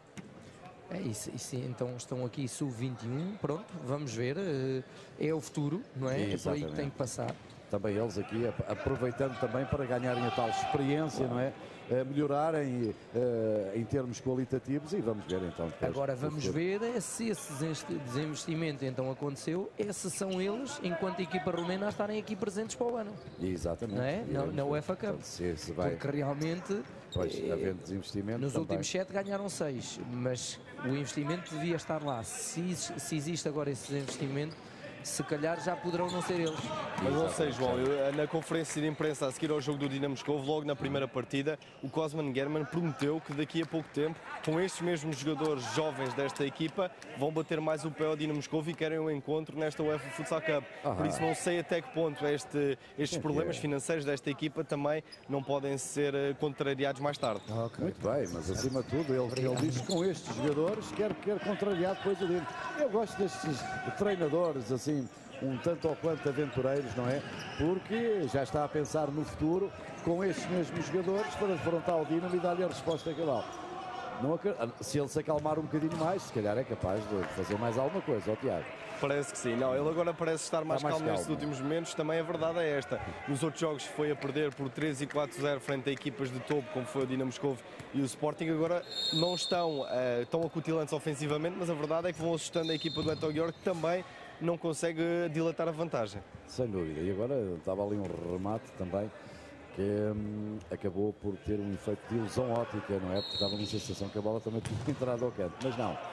É isso, isso, então estão aqui sub vinte e um, pronto, vamos ver, é o futuro, não é? Exatamente. É por aí que tem que passar. Também eles aqui aproveitando também para ganharem a tal experiência, claro. não é? Melhorarem uh, em termos qualitativos, e vamos ver então. Agora vamos ver é se esse desinvestimento então aconteceu, é se são eles, enquanto equipa romena, a estarem aqui presentes para o ano. Exatamente. Não é? Na, na UEFA Cup. Então, se, se vai... Porque realmente, pois, é, havendo desinvestimento nos também. últimos sete ganharam seis, mas o investimento devia estar lá. Se, se existe agora esse desinvestimento, se calhar já poderão não ser eles. Mas não sei, João, eu, na conferência de imprensa a seguir ao jogo do Dinamo Moscovo, logo na primeira partida, o Kozman German prometeu que daqui a pouco tempo, com estes mesmos jogadores jovens desta equipa, vão bater mais o pé ao Dinamo Moscovo e querem um encontro nesta UEFA Futsal Cup. Ah, Por isso não sei até que ponto este, estes problemas financeiros desta equipa também não podem ser contrariados mais tarde. Okay. Muito bem, mas acima de tudo ele, ele diz que com estes jogadores quer, quer contrariar depois o dentro. Eu gosto destes treinadores assim, um tanto ou quanto aventureiros, não é? Porque já está a pensar no futuro com estes mesmos jogadores para afrontar o Dinamo e dar-lhe a resposta cabal. Não, se ele se acalmar um bocadinho mais, se calhar é capaz de fazer mais alguma coisa, ó Tiago. Parece que sim. Não, ele agora parece estar mais, mais calmo, calmo nestes últimos momentos. Também a verdade é esta. Nos outros jogos foi a perder por três e quatro a zero frente a equipas de topo, como foi o Dinamo Moscovo e o Sporting. Agora não estão uh, tão acutilantes ofensivamente, mas a verdade é que vão assustando a equipa do Eto Gior, que também não consegue dilatar a vantagem. Sem dúvida. E agora estava ali um remate também que hum, acabou por ter um efeito de ilusão óptica, não é? Porque dava uma sensação que a bola também tinha entrado ao canto, mas não.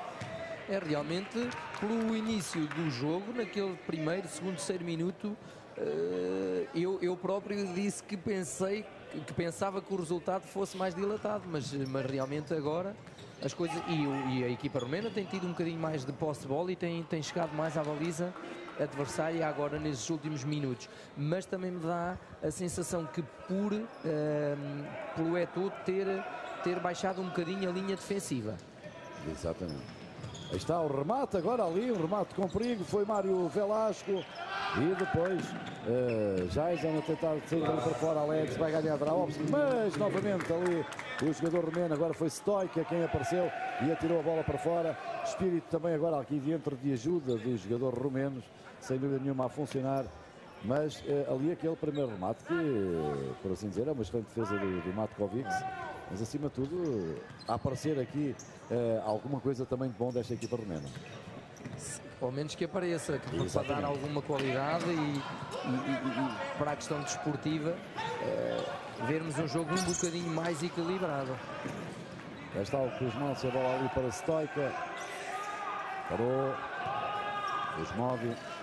É realmente, pelo início do jogo, naquele primeiro, segundo, terceiro minuto, uh, eu, eu próprio disse que pensei, que, que pensava que o resultado fosse mais dilatado, mas, mas realmente agora as coisas, e, e a equipa romena tem tido um bocadinho mais de posse de bola e tem, tem chegado mais à baliza adversária agora nesses últimos minutos, mas também me dá a sensação que por uh, pelo Eto ter, ter baixado um bocadinho a linha defensiva. Exatamente. Aí está o remate agora ali, um remate com perigo, foi Mário Velasco e depois uh, Jason a tentar sair para fora, Alex vai ganhar Draovski, mas novamente ali o jogador romeno, agora foi Stoica quem apareceu e atirou a bola para fora. Espírito também agora aqui dentro de ajuda dos jogadores romenos, sem dúvida nenhuma a funcionar, mas uh, ali aquele primeiro remate que, por assim dizer, é uma excelente defesa do, do Matkovic, mas acima de tudo a aparecer aqui uh, alguma coisa também de bom desta equipa romena. Pelo menos que apareça, que para dar alguma qualidade e, e, e, e para a questão desportiva uh, vermos um jogo um bocadinho mais equilibrado. Já está o Kuzmov, a bola ali para Stoica, parou Kuzmov,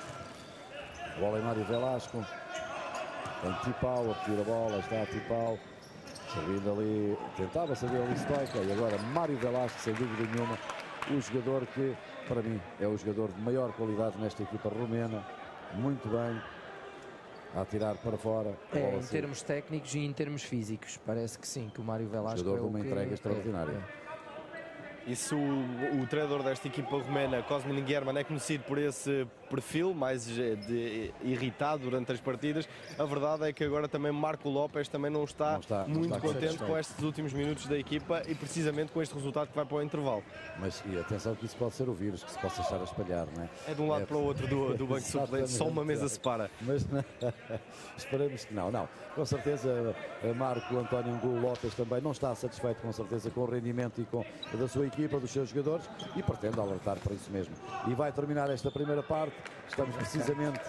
a bola em Mário Velasco, tem Tipau a pedir a bola, está a Tipau servindo ali, tentava saber ali Stoica e agora Mário Velasco, sem dúvida nenhuma, o jogador que para mim é o jogador de maior qualidade nesta equipa romena, muito bem a atirar para fora. É, em termos técnicos e em termos físicos, parece que sim, que o Mário Velasco jogador é de uma que entrega é, extraordinária. É, é. E se o, o treinador desta equipa romena, Kozman German, é conhecido por esse perfil mais de, irritado durante as partidas, a verdade é que agora também Marco Lopes também não está, não está muito não está contente com estes últimos minutos da equipa e precisamente com este resultado que vai para o intervalo. Mas e atenção que isso pode ser o vírus que se possa estar a espalhar, não é? É de um lado é, para o outro do, do banco suplente, só uma mesa separa. Mas não, esperamos que não, não. Com certeza Marco António Angulo Lopes também não está satisfeito com certeza com o rendimento e com da sua equipa, dos seus jogadores, e pretende alertar para isso mesmo. E vai terminar esta primeira parte. Estamos precisamente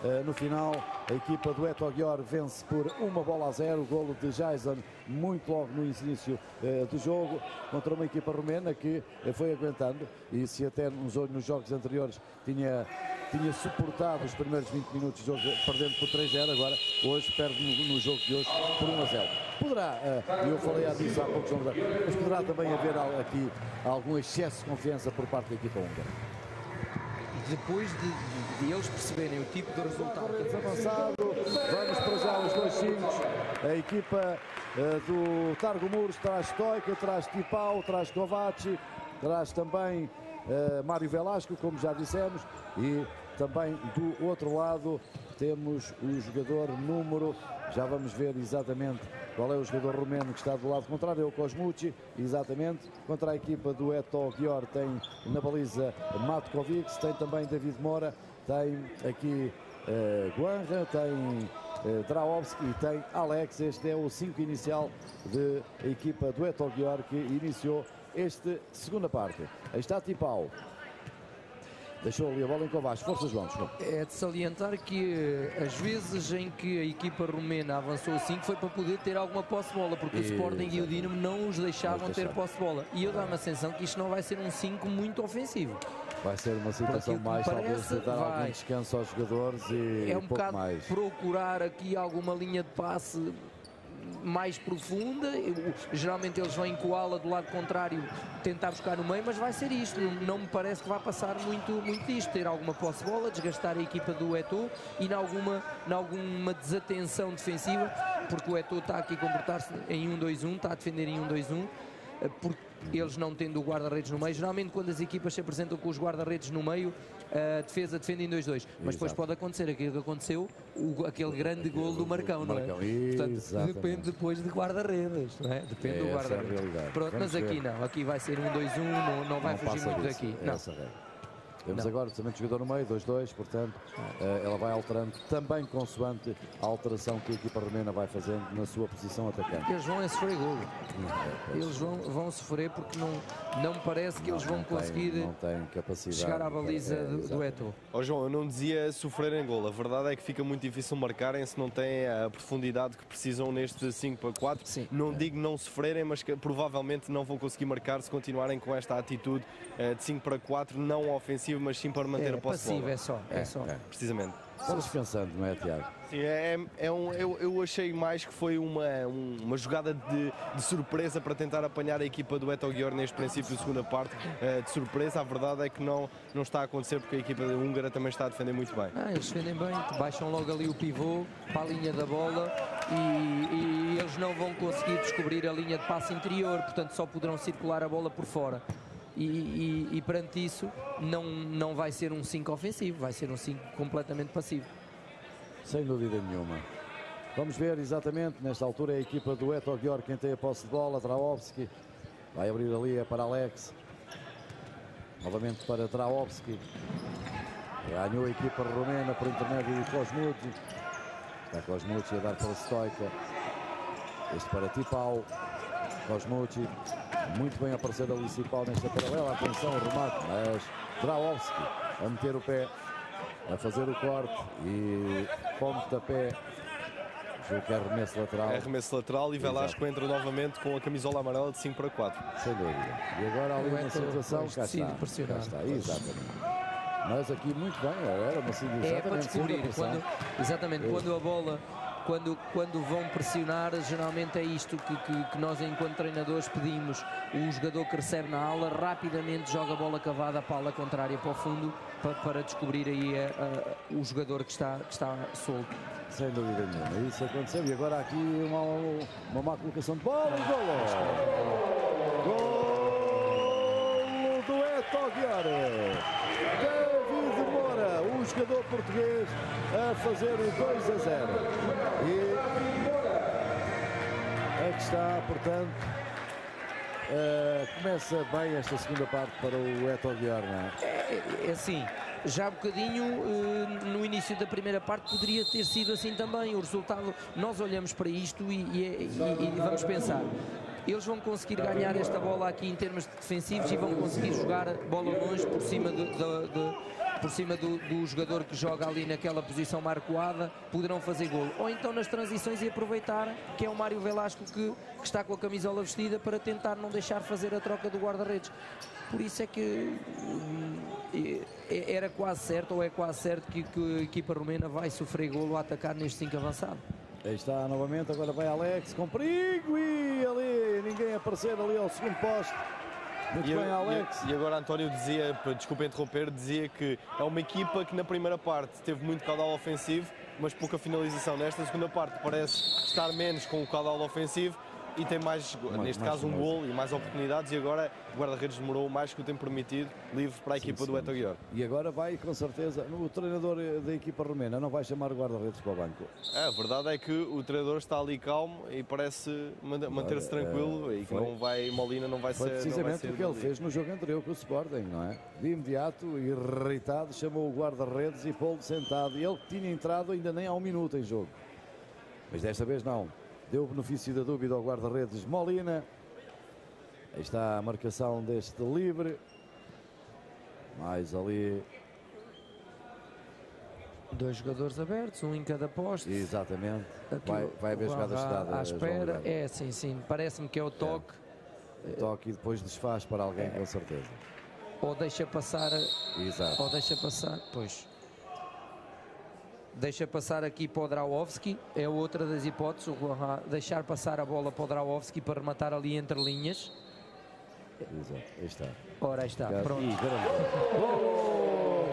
uh, no final. A equipa do Etogior vence por uma bola a zero, o golo de Jason muito logo no início uh, do jogo, contra uma equipa romena que uh, foi aguentando, e se até nos, nos jogos anteriores tinha, tinha suportado os primeiros vinte minutos de jogo perdendo por três a zero, agora hoje perde no, no jogo de hoje por um a zero. Poderá, uh, eu falei disso há poucos jogos, mas poderá também haver aqui algum excesso de confiança por parte da equipa húngara. Depois de, de, de eles perceberem o tipo de resultado. Avançado, vamos para já os dois cinco. A equipa uh, do Targo Muros traz Stoica, traz Tipau, traz Kovaci, traz também uh, Mário Velasco, como já dissemos, e também do outro lado temos o jogador número, já vamos ver exatamente qual é o jogador romeno que está do lado contrário, é o Kosmuci, exatamente, contra a equipa do Etogior tem na baliza Matkovic, tem também David Moura, tem aqui uh, Guanra, tem uh, Drahovski e tem Alex. Este é o cinco inicial da equipa do Etogior que iniciou esta segunda parte. Aí está Tipau. Deixou ali a bola em Kovacs. Força, João. É de salientar que as vezes em que a equipa romena avançou cinco foi para poder ter alguma posse de bola, porque e... o Sporting e o Dinamo não os deixavam ter posse de bola. E eu dá-me a sensação que isto não vai ser um cinco muito ofensivo. Vai ser uma situação mais, talvez, de dar vai. algum descanso aos jogadores e é um pouco bocado mais. Procurar aqui alguma linha de passe mais profunda. Geralmente eles vão com a ala do lado contrário tentar buscar no meio, mas vai ser isto. Não me parece que vai passar muito, muito disto. Ter alguma posse de bola, desgastar a equipa do Eto'o e em alguma, em alguma desatenção defensiva, porque o Eto'o está aqui a comportar-se em um dois um, está a defender em um dois um, porque eles não tendo o guarda-redes no meio. Geralmente quando as equipas se apresentam com os guarda-redes no meio, a defesa defende em dois dois, mas Exato. Depois pode acontecer aquilo que aconteceu, o, aquele grande gol do Marcão, não é? Marcão. Portanto, Exatamente. depende depois de guarda-redes, não é? Depende é do guarda-redes. Pronto, Vamos mas aqui ver. não, aqui vai ser um dois um, não, não vai não fugir muito disso. daqui. É não. essa regra. Temos Não. agora precisamente o jogador no meio, dois dois, portanto, uh, ela vai alterando também consoante a alteração que a equipa romena vai fazendo na sua posição atacante. Eles vão é sofrer golo. Eles vão, vão sofrer porque não, não me parece que não, eles vão não conseguir tem, não tem capacidade chegar à baliza é, do, do Eto'o. Oh, João, eu não dizia sofrer em golo. A verdade é que fica muito difícil marcarem se não têm a profundidade que precisam neste cinco para quatro. Sim. Não é. digo não sofrerem, mas que provavelmente não vão conseguir marcar se continuarem com esta atitude uh, de cinco para quatro, não ofensivo, mas sim para manter É a posse de passivo, bola. é só. É, É, só. é. Precisamente. Vamos pensando, não é, Tiago? Sim, é, é um, eu, eu achei mais que foi uma, um, uma jogada de, de surpresa para tentar apanhar a equipa do Etogior neste princípio da segunda parte, uh, de surpresa. A verdade é que não, não está a acontecer porque a equipa húngara também está a defender muito bem. Ah, eles defendem bem, baixam logo ali o pivô para a linha da bola e, e eles não vão conseguir descobrir a linha de passe interior, portanto só poderão circular a bola por fora. E, e, e perante isso não, não vai ser um cinco ofensivo, vai ser um cinco completamente passivo. Sem dúvida nenhuma. Vamos ver exatamente, nesta altura é a equipa do Etogior quem tem a posse de bola. Drahovski vai abrir ali, é para Alex. Novamente para Drahovski. Ganhou a equipa romena por intermédio de Kosmuci. Está Kosmuci a dar para Stoica. Este para Tipau. Kosmuci, muito bem a aparecer ali Tipau nesta paralela. Atenção, o remate, mas Drahovski a meter o pé, a fazer o corte e pontapé. Jogo que é arremesso lateral. É arremesso lateral e Velasco entra novamente com a camisola amarela de cinco para quatro. Sem dúvida. E agora ali uma situação, cá está, cá está, exatamente. Mas aqui muito bem, era uma situação. É para descobrir, quando, exatamente, é. quando a bola, quando, quando vão pressionar, geralmente é isto que, que, que nós enquanto treinadores pedimos. O jogador que recebe na ala, rapidamente joga a bola cavada para a ala contrária, para o fundo, para, para descobrir aí a, a, o jogador que está, que está solto. Sem dúvida nenhuma, isso aconteceu. E agora aqui uma, uma má colocação de bola, golo! Golo do Etogior! David Moura, o jogador português, a fazer o dois a zero. E aqui está, portanto, uh, começa bem esta segunda parte para o Etogior, não é? É, é assim. Já há bocadinho, no início da primeira parte, poderia ter sido assim também. O resultado, nós olhamos para isto e, e, e, e vamos pensar. Eles vão conseguir ganhar esta bola aqui em termos de defensivos e vão conseguir jogar bola longe por cima de, de, de, por cima do, do jogador que joga ali naquela posição marcoada, poderão fazer golo. Ou então nas transições e aproveitar que é o Mário Velasco que, que está com a camisola vestida para tentar não deixar fazer a troca do guarda-redes. Por isso é que hum, era quase certo, ou é quase certo, que, que a equipa romena vai sofrer golo a atacar neste cinco avançado. Aí está novamente, agora vai Alex com perigo e ali ninguém aparecer ali ao segundo poste. Muito e, bem, Alex. E, e agora António dizia, desculpa interromper, dizia que é uma equipa que na primeira parte teve muito caudal ofensivo, mas pouca finalização. Nesta segunda parte parece estar menos com o caudal ofensivo e tem mais, mais neste mais caso, um gol e mais oportunidades, e agora o guarda-redes demorou mais que o tempo permitido, livre para a sim, equipa sim. do EtoGior. E agora vai, com certeza, o treinador da equipa romena não vai chamar o guarda-redes para o banco. É, a verdade é que o treinador está ali calmo e parece manter-se tranquilo é, e que foi, não vai, Molina não vai foi ser... precisamente não vai ser o que ele fez no jogo anterior com o Sporting, não é? De imediato, irritado, chamou o guarda-redes e pô-lo sentado. E ele que tinha entrado ainda nem há um minuto em jogo. Mas desta vez não. Deu o benefício da dúvida ao guarda-redes Molina. Aí está a marcação deste livre. Mais ali. Dois jogadores abertos, um em cada poste. Exatamente. Aqui vai, vai haver jogada chegada. À espera. É, sim, sim. Parece-me que é o toque. É. O toque e depois desfaz para alguém, é. com certeza. Ou deixa passar. Exato. Ou deixa passar. Pois. Deixa passar aqui para o Drauovski, é outra das hipóteses, o Guarra, deixar passar a bola para o Drauovski para rematar ali entre linhas. Exato, aí está. Ora, aí está, Caso. pronto. Gol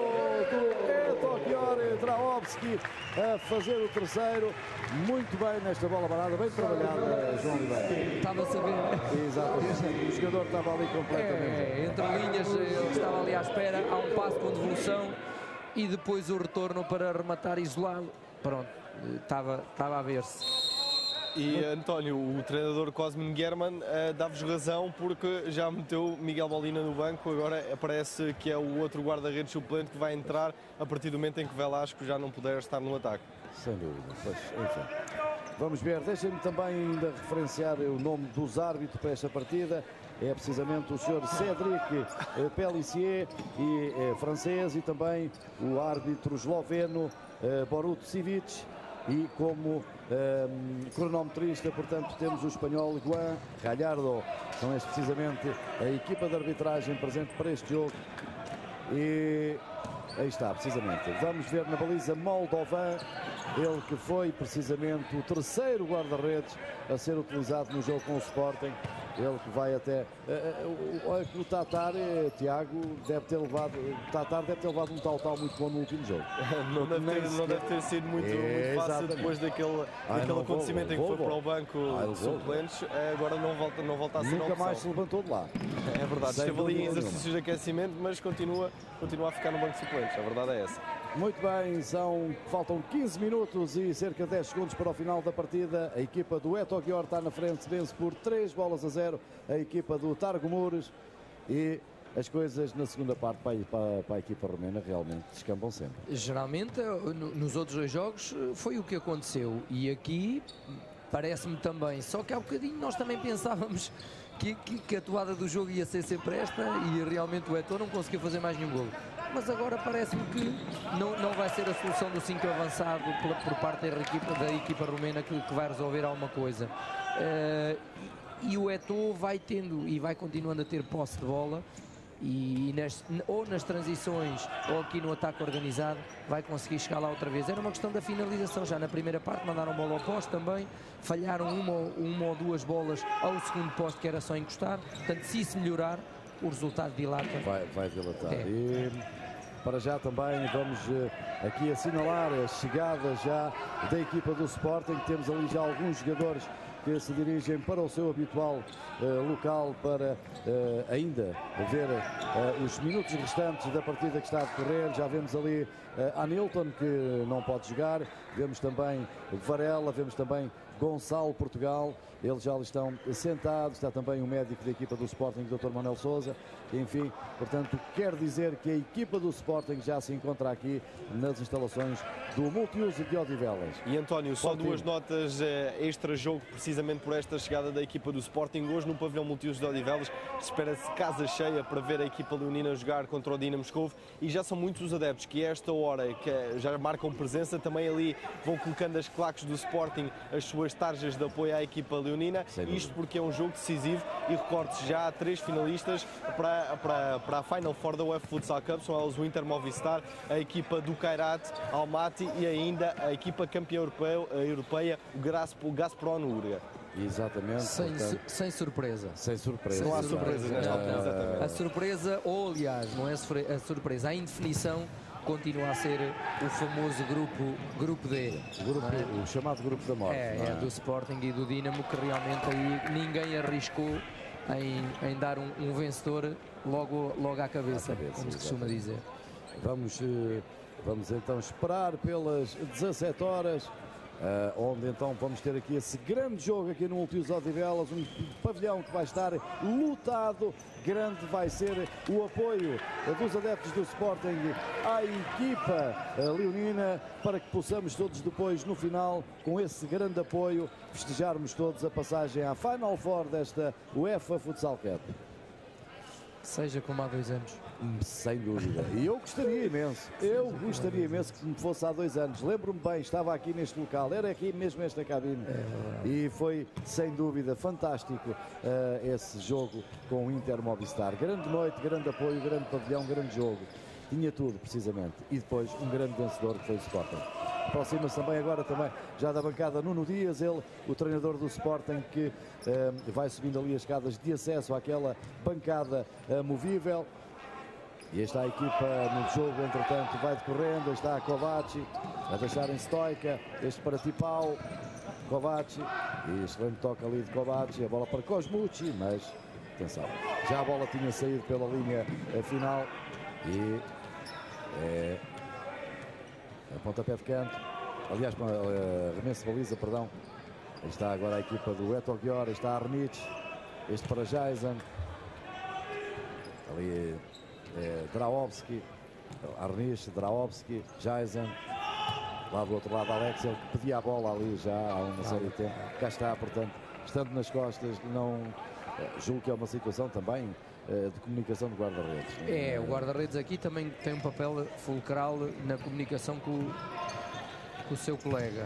do EtoGior, Drauovski a fazer o terceiro. Muito bem nesta bola parada, bem trabalhada, João Oliveira. Estava a saber. Exato, o jogador estava ali completamente. É, entre linhas, ele estava ali à espera, há um passo com devolução. E depois o retorno para rematar isolado. Pronto, estava, estava a ver-se. E António, o treinador Cosmin German uh, dá-vos razão porque já meteu Miguel Molina no banco, agora parece que é o outro guarda-redes suplente que vai entrar a partir do momento em que Velasco já não puder estar no ataque. Sem dúvida, pois, enfim. Vamos ver, deixem-me também ainda referenciar o nome dos árbitros para esta partida. É precisamente o senhor Cédric Pellissier, e, é, francês, e também o árbitro esloveno Borut Sivic. E como um, cronometrista, portanto, temos o espanhol Juan Gallardo. São estes precisamente a equipa de arbitragem presente para este jogo. E aí está, precisamente. Vamos ver na baliza Moldovan, ele que foi precisamente o terceiro guarda-redes a ser utilizado no jogo com o Sporting. Ele que vai até... Olha que o Tatar, eh, Tiago, deve ter levado... O Tatar deve ter levado um tal-tal muito bom no último jogo. não, deve ter, não deve ter sido muito, é, muito fácil exatamente. Depois daquele, Ai, daquele acontecimento vou, vou, em que foi vou, para o banco Ai, de suplentes. Agora não volta, não volta a ser Nunca mais se levantou de lá. É verdade, esteve ali em exercícios de aquecimento, mas continua, continua a ficar no banco de suplentes. A verdade é essa. Muito bem, são, faltam quinze minutos e cerca de dez segundos para o final da partida. A equipa do EtoGior está na frente, vence por três bolas a zero a equipa do Targu Mures, e as coisas na segunda parte para, para, para a equipa romena realmente descampam sempre. Geralmente, nos outros dois jogos foi o que aconteceu, e aqui parece-me também, só que há bocadinho nós também pensávamos que, que, que a toada do jogo ia ser sempre esta, e realmente o Eto não conseguiu fazer mais nenhum golo. Mas agora parece-me que não, não vai ser a solução do cinco avançado por, por parte da equipa, da equipa romena que, que vai resolver alguma coisa. Uh, e, e o Eto vai tendo e vai continuando a ter posse de bola, e nas, ou nas transições ou aqui no ataque organizado vai conseguir chegar lá outra vez. Era uma questão da finalização. Já na primeira parte mandaram bola ao poste também, falharam uma, uma ou duas bolas ao segundo poste, que era só encostar. Portanto, se isso melhorar, o resultado dilata. Vai, vai dilatar. É. E para já também vamos aqui assinalar a chegada já da equipa do Sporting. Temos ali já alguns jogadores que se dirigem para o seu habitual uh, local para uh, ainda ver uh, os minutos restantes da partida que está a decorrer. Já vemos ali uh, Anilton, que não pode jogar, vemos também Varela, vemos também Gonçalo Portugal, eles já estão sentados. Está também o médico da equipa do Sporting, doutor Manuel Sousa. Enfim, portanto, quer dizer que a equipa do Sporting já se encontra aqui nas instalações do multiuso de Odivelas. E António, só duas notas uh, extra-jogo precisamente precisamente por esta chegada da equipa do Sporting. Hoje no pavilhão multiuso de Odivelas espera-se casa cheia para ver a equipa leonina jogar contra o Dinamo Moscovo, e já são muitos os adeptos que a esta hora que já marcam presença, também ali vão colocando as claques do Sporting, as suas tarjas de apoio à equipa leonina, isto porque é um jogo decisivo. E recorde-se, já há três finalistas para, para, para a Final Four da UEFA Futsal Cup, são eles o Inter Movistar, a equipa do Kairat Almaty e ainda a equipa campeã europeia, europeia o Gazprom Urga. Exatamente. Sem, portanto, su sem surpresa. Sem surpresa. Sem Não há surpresa nesta altura. Exatamente. A surpresa, ou aliás, não é a surpresa, a indefinição continua a ser o famoso grupo, grupo D. O, grupo, é? o chamado grupo da morte. É, não é? é do Sporting e do Dinamo, que realmente aí ninguém arriscou em, em dar um, um vencedor logo, logo à cabeça, à cabeça como se costuma dizer. Vamos, vamos então esperar pelas dezassete horas. Uh, onde então vamos ter aqui esse grande jogo aqui no Multiuso de Odivelas, um pavilhão que vai estar lotado. Grande vai ser o apoio dos adeptos do Sporting à equipa leonina, para que possamos todos depois no final, com esse grande apoio, festejarmos todos a passagem à Final Four desta UEFA Futsal Cup. Seja como há dois anos. Sem dúvida. E eu gostaria imenso, eu gostaria imenso que me fosse há dois anos. Lembro-me bem, estava aqui neste local, era aqui mesmo esta cabine. É, e foi, sem dúvida, fantástico uh, esse jogo com o Inter Movistar. Grande noite, grande apoio, grande pavilhão, grande jogo. Tinha tudo, precisamente. E depois um grande vencedor que foi o Sporting. Aproxima-se também agora também já da bancada Nuno Dias, ele, o treinador do Sporting, que uh, vai subindo ali as escadas de acesso àquela bancada uh, movível. E está a equipa no jogo, entretanto, vai decorrendo. Está a Kovaci a deixar em Stoica, este para Tipau, Kovaci, e excelente toque ali de Kovaci, a bola para Cosmucci, mas atenção, já a bola tinha saído pela linha final e é a pontapé de canto, aliás, remessa de baliza, perdão. Aí está agora a equipa do Eto Ghior, está a Arnich, este para Jason, ali é, Drahovski, Arnich, Drahovski, Jason, lá do outro lado Alex, ele que pedia a bola ali já há uma série de tempo. Cá está, portanto, estando nas costas, não julgo que é uma situação também de comunicação do guarda-redes. É, o guarda-redes aqui também tem um papel fulcral na comunicação com, com o seu colega.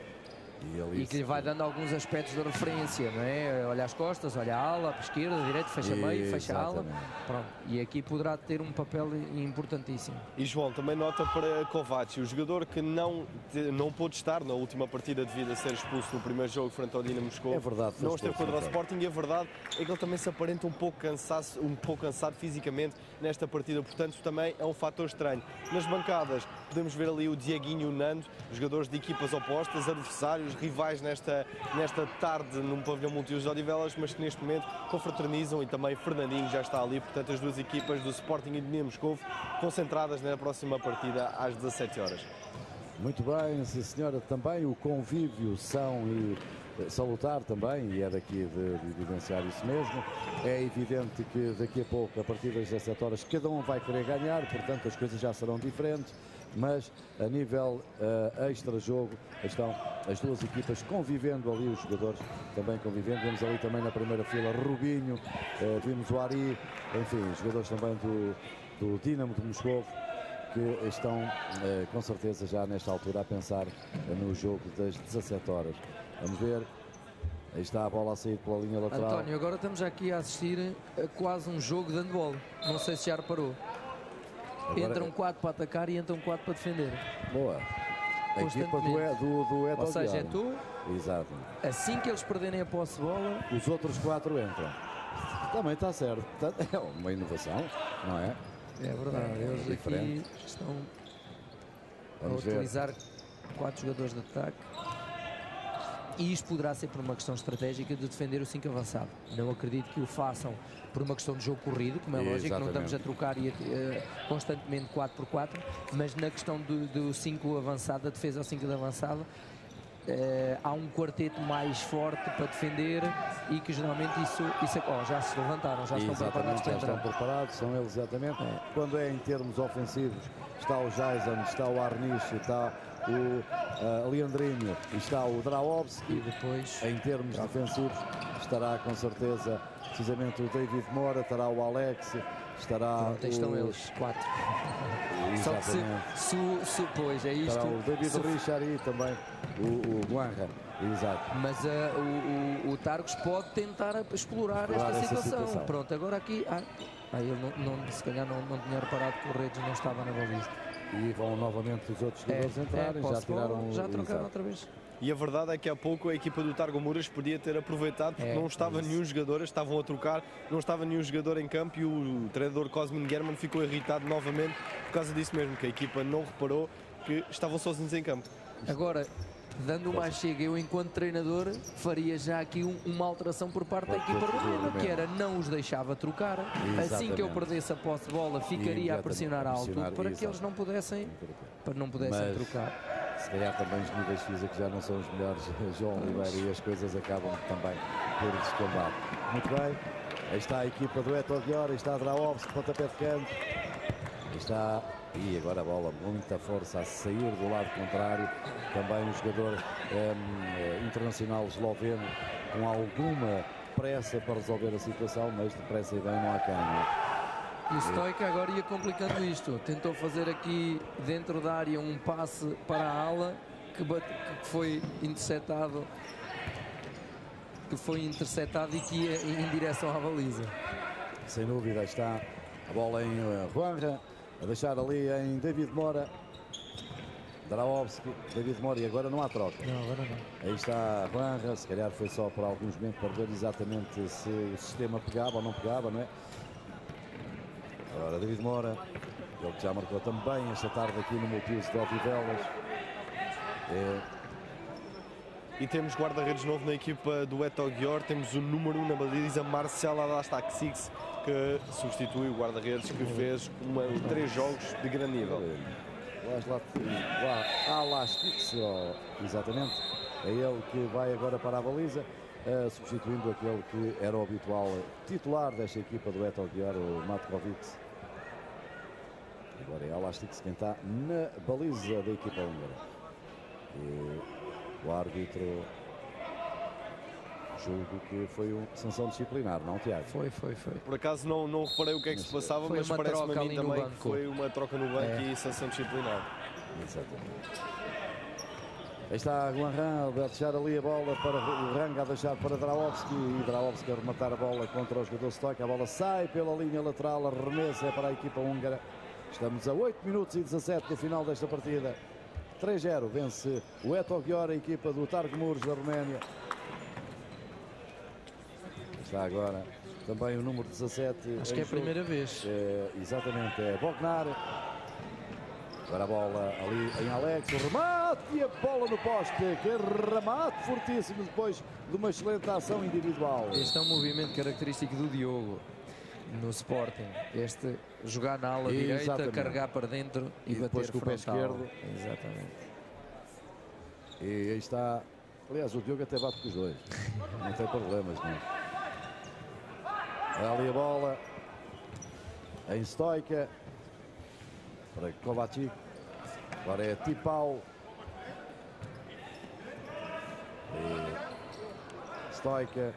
E, e que lhe vai dando alguns aspectos de referência, não é? Olha as costas, olha a ala, para a esquerda, a direita, fecha meio, fecha a ala. Pronto. E aqui poderá ter um papel importantíssimo. E João, também nota para Kovaci, o jogador que não, não pôde estar na última partida devido a ser expulso no primeiro jogo frente ao Dinamo Moscovo. É verdade. Não esteve contra o Sporting, e a verdade é que ele também se aparenta um pouco cansado, um pouco cansado fisicamente nesta partida, portanto também é um fator estranho. Nas bancadas podemos ver ali o Dieguinho e o Nando, jogadores de equipas opostas, adversários, rivais nesta, nesta tarde num pavilhão multiuso de Odivelas, mas que neste momento confraternizam, e também Fernandinho já está ali, portanto as duas equipas do Sporting e do Dinamo Moscovo concentradas na próxima partida às dezassete horas. Muito bem, sim senhora, também o convívio são e salutar também, e é daqui de, de evidenciar isso mesmo. É evidente que daqui a pouco, a partir das dezassete horas, cada um vai querer ganhar, portanto as coisas já serão diferentes. Mas a nível uh, extra-jogo estão as duas equipas convivendo ali, os jogadores também convivendo. Vemos ali também na primeira fila Rubinho, uh, vimos o Ari, enfim, os jogadores também do, do Dinamo de Moscovo, que estão uh, com certeza já nesta altura a pensar uh, no jogo das dezassete horas. Vamos ver, aí está a bola a sair pela linha lateral. António, agora estamos aqui a assistir a quase um jogo de handball, não sei se já reparou. Agora entram quatro para atacar e entram quatro para defender. Boa. A equipa do, do, do Eto Ou seja, é tu. Exato. Assim que eles perderem a posse de bola, os outros quatro entram. Também está certo. É uma inovação, não é? É verdade. É, eles é aqui estão Vamos a utilizar ver. quatro jogadores de ataque. E isto poderá ser por uma questão estratégica de defender o cinco avançado. Não acredito que o façam por uma questão de jogo corrido, como é lógico, não estamos a trocar e, uh, constantemente quatro por quatro, mas na questão do, do cinco avançado, da defesa ao cinco de avançado, uh, há um quarteto mais forte para defender, e que geralmente isso, isso é, oh, já se levantaram, já estão exatamente, preparados para já entrar. estão preparados, são eles exatamente. É. Quando é em termos ofensivos, está o Jason, está o Arnich, está o uh, Leandrinho e está o Drahovski. E depois, em termos defensivos, estará com certeza precisamente o David Moura, estará o Alex, estará pronto, estão o... eles, quatro. Só que Exatamente. se, se, se pois, é isto. Estará o David se- Richard e também o, o Guanra. Exato. Mas ah, o, o, o Targos pode tentar a- explorar, Explorar esta essa situação. situação. Pronto, agora aqui. Ah, ah, ele não, não, se calhar não, não tinha reparado que o Redes não estava na baliza. E vão novamente os outros jogadores entrarem, já posse de bola, tiraram... já trocaram exato. outra vez. E a verdade é que há pouco a equipa do Targo Muras podia ter aproveitado porque É, não estava é isso. nenhum jogador, estavam a trocar, não estava nenhum jogador em campo e o treinador Cosmin German ficou irritado novamente por causa disso mesmo, que a equipa não reparou que estavam sozinhos em campo. Agora, dando uma chega, eu enquanto treinador faria já aqui um- uma alteração por parte da Pode equipa ter sido romena, mesmo. que era não os deixava trocar. Assim que eu Exatamente. perdesse a posse de bola, ficaria a Imediatamente pressionar a alto pressionar, para que exato. eles não pudessem, para não pudessem Mas- trocar. Se calhar também os níveis físicos já não são os melhores, João Oliveira, e as coisas acabam também por descambar. Muito bem, aí está a equipa do Eto Dior, aí está a Drahovski, pontapé de canto. Aí está, e agora a bola, muita força a sair do lado contrário. Também um jogador em, internacional esloveno com alguma pressa para resolver a situação, mas depressa e bem não há quem. E o Stoica agora ia complicando isto. Tentou fazer aqui dentro da área um passe para a ala que, bate- que foi interceptado que foi interceptado e que ia em direção à baliza. Sem dúvida, está a bola em uh, Juanra, a deixar ali em David Moura. Drahovski, David Moura, e agora não há troca. Não, agora não. Aí está Juanra, se calhar foi só por alguns momentos para ver exatamente se o sistema pegava ou não pegava, não é? Agora David Moura, ele que já marcou também esta tarde aqui no multiuso de Odivelas. É, E temos guarda-redes novo na equipa do Eto Dior, temos o número um na baliza, Marcelo Alastaxix, que substitui o guarda-redes que fez uma, três jogos de grande nível. Alastix, exatamente, é ele que vai agora para a baliza, uh, substituindo aquele que era o habitual titular desta equipa do Eto Dior, o Matkovic. Agora é Alastix quem está na baliza da equipa húngara. E o árbitro, julgo que foi uma sanção disciplinar, não, Tiago? Foi, foi, foi. Por acaso não, não reparei o que é que se passava, Foi mas uma parece-me troca a mim ali no também que banco. foi uma troca no banco É. e sanção disciplinar. Exatamente. Aí está Guanran a deixar ali a bola para o Ranga, a deixar para Drahovski, e Drahovski a rematar a bola contra o jogador Stoica. A bola sai pela linha lateral, arremessa é para a equipa húngara. Estamos a oito minutos e dezassete do final desta partida. três a zero, vence o Eto Dior, a equipa do Targu Muros da Roménia. Está agora também o número dezassete. Acho que é a primeira vez. É, exatamente, é Bognar. Agora a bola ali em Alex, o remate e a bola no poste. Que remate fortíssimo depois de uma excelente ação individual. Este é um movimento característico do Diogo no Sporting. Este jogar na ala direita, Exatamente. carregar para dentro e, E depois bater com o pé frontal. esquerdo. Exatamente. E aí está. Aliás, o Diogo até bate com os dois. Não tem problemas, não. É ali a bola em Stoica para Kovacic. Agora é Tipau. E Stoica.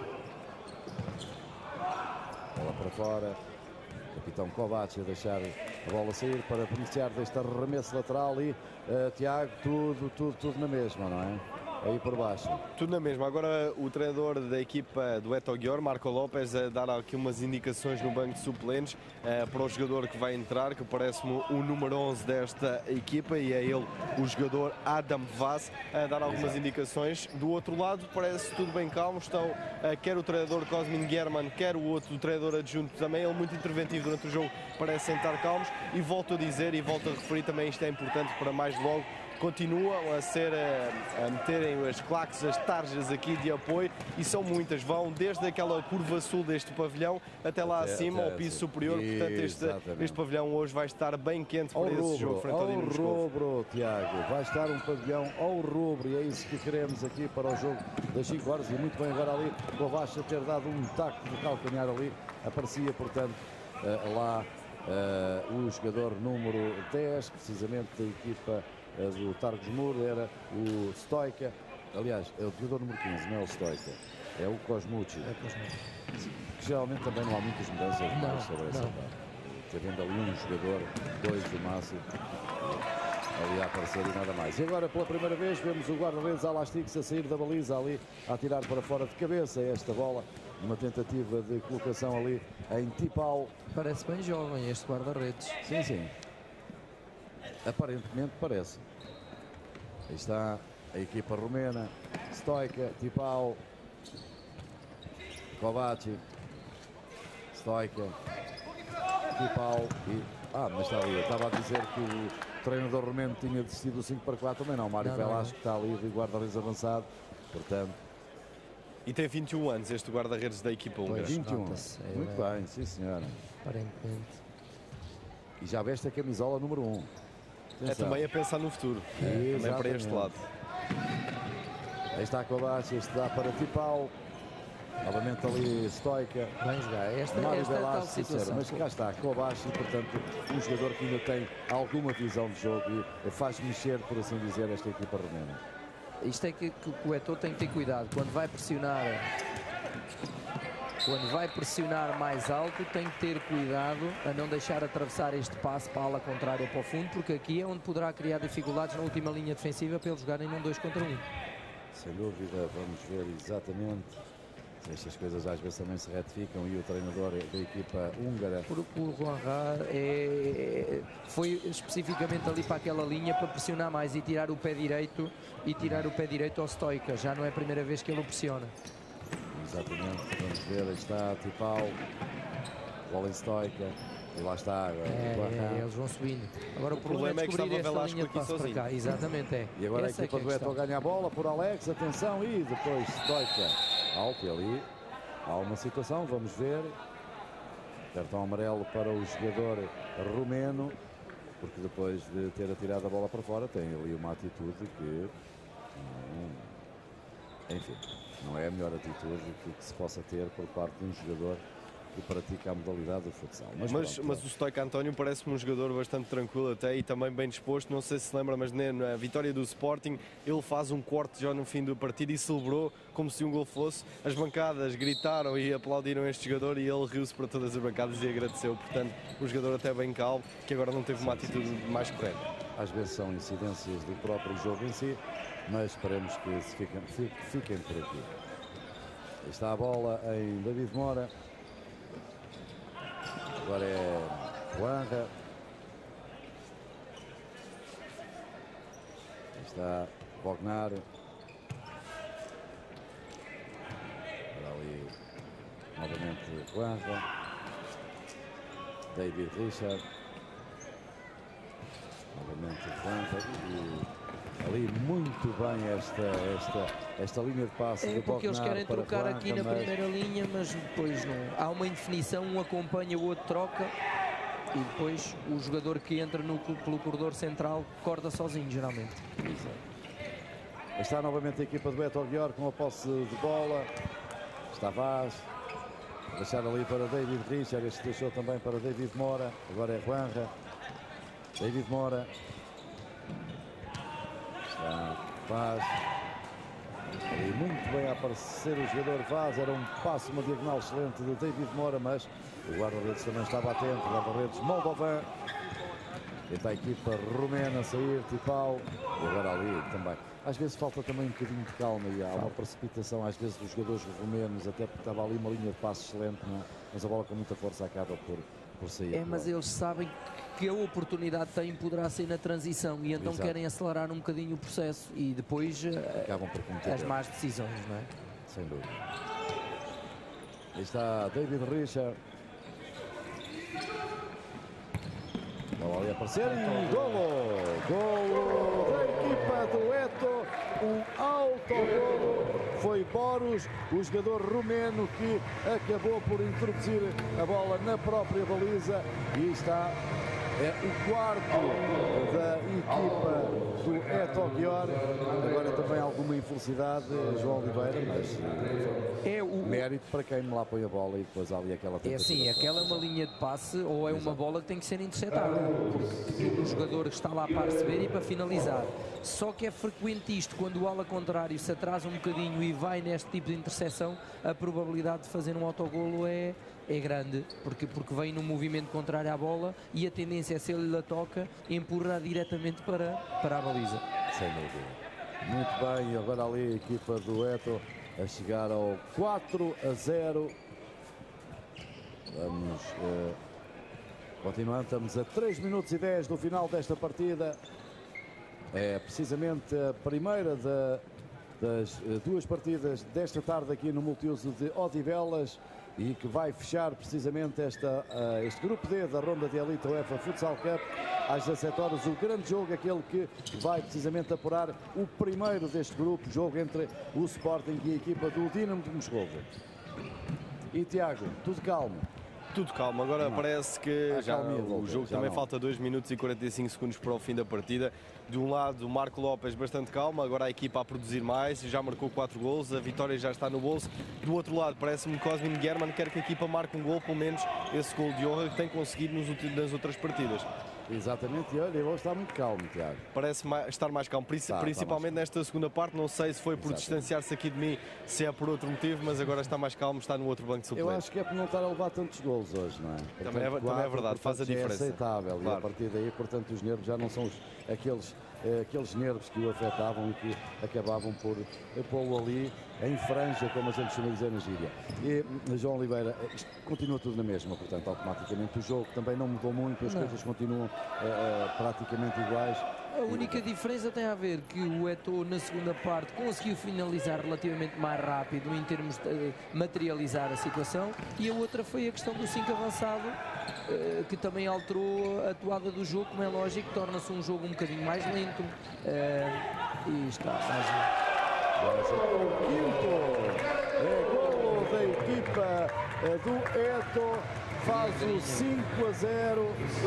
Bola para fora. Capitão Kovacic a deixar a bola sair para beneficiar deste arremesso lateral e uh, Tiago, tudo, tudo, tudo na mesma, não é? Aí por baixo. Tudo na mesma. Agora o treinador da equipa do Eto Dior, Marco Lopes, a dar aqui umas indicações no banco de suplentes uh, para o jogador que vai entrar, que parece-me o número onze desta equipa, e é ele, o jogador Adam Vaz, a dar algumas Exato. indicações. Do outro lado parece tudo bem calmo. Estão uh, quer o treinador Cosmin German, quer o outro o treinador adjunto também, ele muito interventivo durante o jogo, parecem estar calmos, e volto a dizer e volto a referir também, isto é importante para mais logo, continuam a ser a, a meterem as claques, as tarjas aqui de apoio, e são muitas, vão desde aquela curva sul deste pavilhão até lá Até- acima, até ao piso assim. superior. Portanto, este, Exatamente. este pavilhão hoje vai estar bem quente Ao para esse jogo rubro, frente ao ao Dinamo Moscovo. rubro, Tiago. Vai estar um pavilhão ao rubro, e é isso que queremos aqui para o jogo das cinco horas. E muito bem agora ali, o Baixa ter dado um taco de calcanhar ali. Aparecia, portanto, eh, lá eh, o jogador número dez, precisamente da equipa uh, do Targos Mur, era o Stoica. Aliás, é o jogador número quinze, não é o Stoica, é o Cosmucci. É Cosmucci. Que geralmente também não há muitas mudanças Não, mais sobre essa não. parte. Tendo ali um jogador, dois no máximo, ali a aparecer e nada mais. E agora, pela primeira vez, vemos o guarda-redes Alastix a sair da baliza ali, a tirar para fora de cabeça esta bola. Uma tentativa de colocação ali em Tipal. Parece bem jovem este guarda-redes. Sim, sim. Aparentemente parece. Aí está a equipa romena. Stoica, Tipal, Kovacic, Stoica, Tipal e... Ah, mas está ali. Eu estava a dizer que o treinador romeno tinha decidido o cinco para quatro. Também não. Mário Não, não, Velasco está ali de guarda-redes avançado. Portanto, E tem vinte e um anos este guarda-redes da equipa húngara. Pois. vinte e um. nota-se. É, Muito é. bem, sim senhora. Aparentemente. E já veste a camisola número um. É também a pensar no futuro. É, também para este lado. Aí está a Kovacic, este dá para Tipal. Novamente ali Stoica. Bem jogar. Esta, Mário esta é a tal Velasco, sincero, situação. mas cá está Kovacic, portanto, um jogador que ainda tem alguma visão de jogo e faz mexer, por assim dizer, esta equipa romena. Isto é que, que o Eto'o tem que ter cuidado. Quando vai pressionar quando vai pressionar mais alto, tem que ter cuidado a não deixar atravessar este passe para a ala contrária para o fundo, porque aqui é onde poderá criar dificuldades na última linha defensiva para eles jogarem num dois contra um. Sem dúvida, vamos ver exatamente se estas coisas às vezes também se retificam e o treinador da equipa húngara. Porque o Juanra é, foi especificamente ali para aquela linha para pressionar mais e tirar o pé direito e tirar o pé direito ao Stoica. Já não é a primeira vez que ele o pressiona. Exatamente, vamos ver, aí está Tipal, bola em Stoica, e lá está agora. É, é, eles vão subindo. Agora o, O problema, problema é é que descobrir estava esta Velasco linha de aqui passo para sozinho. cá. Exatamente, é. E agora Essa a equipa é que do é a Eto'o questão. ganha a bola por Alex, atenção, e depois Stoica, alto e ali. Há uma situação, vamos ver. Cartão amarelo para o jogador romeno, porque depois de ter atirado a bola para fora tem ali uma atitude que, não, enfim, não é a melhor atitude que, que se possa ter por parte de um jogador que pratica a modalidade do futsal. Mas, Mas, pronto, mas o Stoica António parece-me um jogador bastante tranquilo até e também bem disposto. Não sei se se lembra, mas na vitória do Sporting ele faz um corte já no fim do partido e celebrou como se um gol fosse. As bancadas gritaram e aplaudiram este jogador e ele riu-se para todas as bancadas e agradeceu. Portanto, um jogador até bem calmo, que agora não teve uma atitude mais correta. às vezes são incidências do próprio jogo em si, mas esperemos que se fiquem, fiquem por aqui. Está a bola em David Moura. Agora é Juanra. Está Bognar. Agora ali novamente Juanra. David Richard. Novamente Juanra. E ali muito bem esta, esta, esta linha de passe É de porque eles Bognar querem para trocar Juanra, aqui na mas... primeira linha, mas depois não. Há uma indefinição, um acompanha, o outro troca e depois o jogador que entra no, pelo corredor central corda sozinho, geralmente. Exato. Está novamente a equipa do Eto'o Guior com a posse de bola. Está Vaz. Deixar ali para David Richard. Este deixou também para David Moura. Agora é Juanra. David Moura. Está Vaz. Ali muito bem a aparecer o jogador Vaz. Era um passo, uma diagonal excelente de David Moura, mas o guarda-redes também estava atento. O guarda-redes Moldovan. Tenta a equipa romena a sair, Tipal. E agora ali também. Às vezes falta também um bocadinho de calma e há uma precipitação às vezes dos jogadores romenos, até porque estava ali uma linha de passe excelente, não é? Mas a bola com muita força acaba por, por sair. É, mas eles sabem que a oportunidade têm poderá ser na transição e então Exato. querem acelerar um bocadinho o processo e depois acabam por cometer as más decisões, não é? Sem dúvida. Aí está David Richard. Bola ali a aparecer e golo! Golo da equipa do Eto'o. Um autogolo. Foi Boros, o jogador romeno, que acabou por introduzir a bola na própria baliza. E está é o quarto da equipa do Eto Győr. Agora também alguma infelicidade, João Oliveira, mas é o mérito para quem lá põe a bola e depois há ali aquela É assim, aquela é uma linha de passe ou é uma bola que tem que ser interceptada, porque o jogador está lá para receber e para finalizar. Só que é frequente isto, quando o ala contrário se atrasa um bocadinho e vai neste tipo de interseção, a probabilidade de fazer um autogolo é, é grande, porque, porque vem no movimento contrário à bola e a tendência é, se ele a toca, empurrar diretamente para, para a baliza. Sem dúvida. Muito bem, agora ali a equipa do Eto a chegar ao quatro a zero. Vamos uh, continuando, estamos a três minutos e dez do final desta partida. É precisamente a primeira da, das uh, duas partidas desta tarde aqui no multiuso de Odivelas e que vai fechar precisamente esta, uh, este grupo D da ronda de elite UEFA Futsal Cup. Às dezassete horas, o grande jogo, aquele que vai precisamente apurar o primeiro deste grupo, jogo entre o Sporting e a equipa do Dinamo de Moscou. E Tiago, tudo calmo? Tudo calmo, agora não. Parece que já, o jogo já também não. Falta dois minutos e quarenta e cinco segundos para o fim da partida. De um lado, o Marco Lopes bastante calmo, agora a equipa a produzir mais, já marcou quatro gols, a vitória já está no bolso. Do outro lado, parece-me que Cosmin German quer que a equipa marque um gol, pelo menos esse gol de honra que tem conseguido nos, nas outras partidas. Exatamente, e olha, ele está muito calmo, Tiago. Parece mais, estar mais calmo, Está, principalmente está mais nesta segunda parte. Não sei se foi por distanciar-se aqui de mim, se é por outro motivo, mas agora está mais calmo, está no outro banco de suplentes. Eu acho que é por não estar a levar tantos golos hoje, não é? Portanto, também, é, quatro, também é verdade, faz a diferença. É aceitável, claro. E a partir daí, portanto, os nervos já não são os, aqueles, eh, aqueles nervos que o afetavam e que acabavam por pô-lo ali em franja, como a gente costuma dizer na gíria. E, João Oliveira, isto continua tudo na mesma, portanto, automaticamente o jogo também não mudou muito, as não. coisas continuam uh, uh, praticamente iguais. A única diferença tem a ver que o Eto na segunda parte conseguiu finalizar relativamente mais rápido em termos de materializar a situação, e a outra foi a questão do cinco avançado, uh, que também alterou a toada do jogo, como é lógico, torna-se um jogo um bocadinho mais lento uh, e está mais... O quinto é gol da equipa do Eto, faz o cinco a zero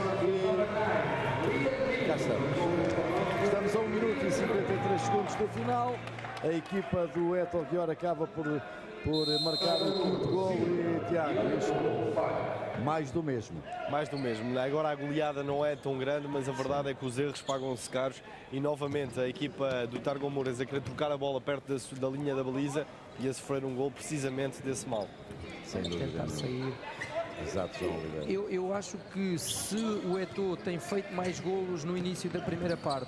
e cá estamos. Estamos a um minuto e cinquenta e três segundos do final. A equipa do Eto Győr acaba por, por marcar o quinto gol e, Tiago, isto, mais do mesmo. Mais do mesmo. Agora a goleada não é tão grande, mas a verdade é que os erros pagam-se caros e novamente a equipa do Targon Moures a querer trocar a bola perto da, da linha da baliza e a sofrer um gol precisamente desse mal. Sem dúvida. Exato, João Oliveira. Eu, eu acho que se o Eto tem feito mais golos no início da primeira parte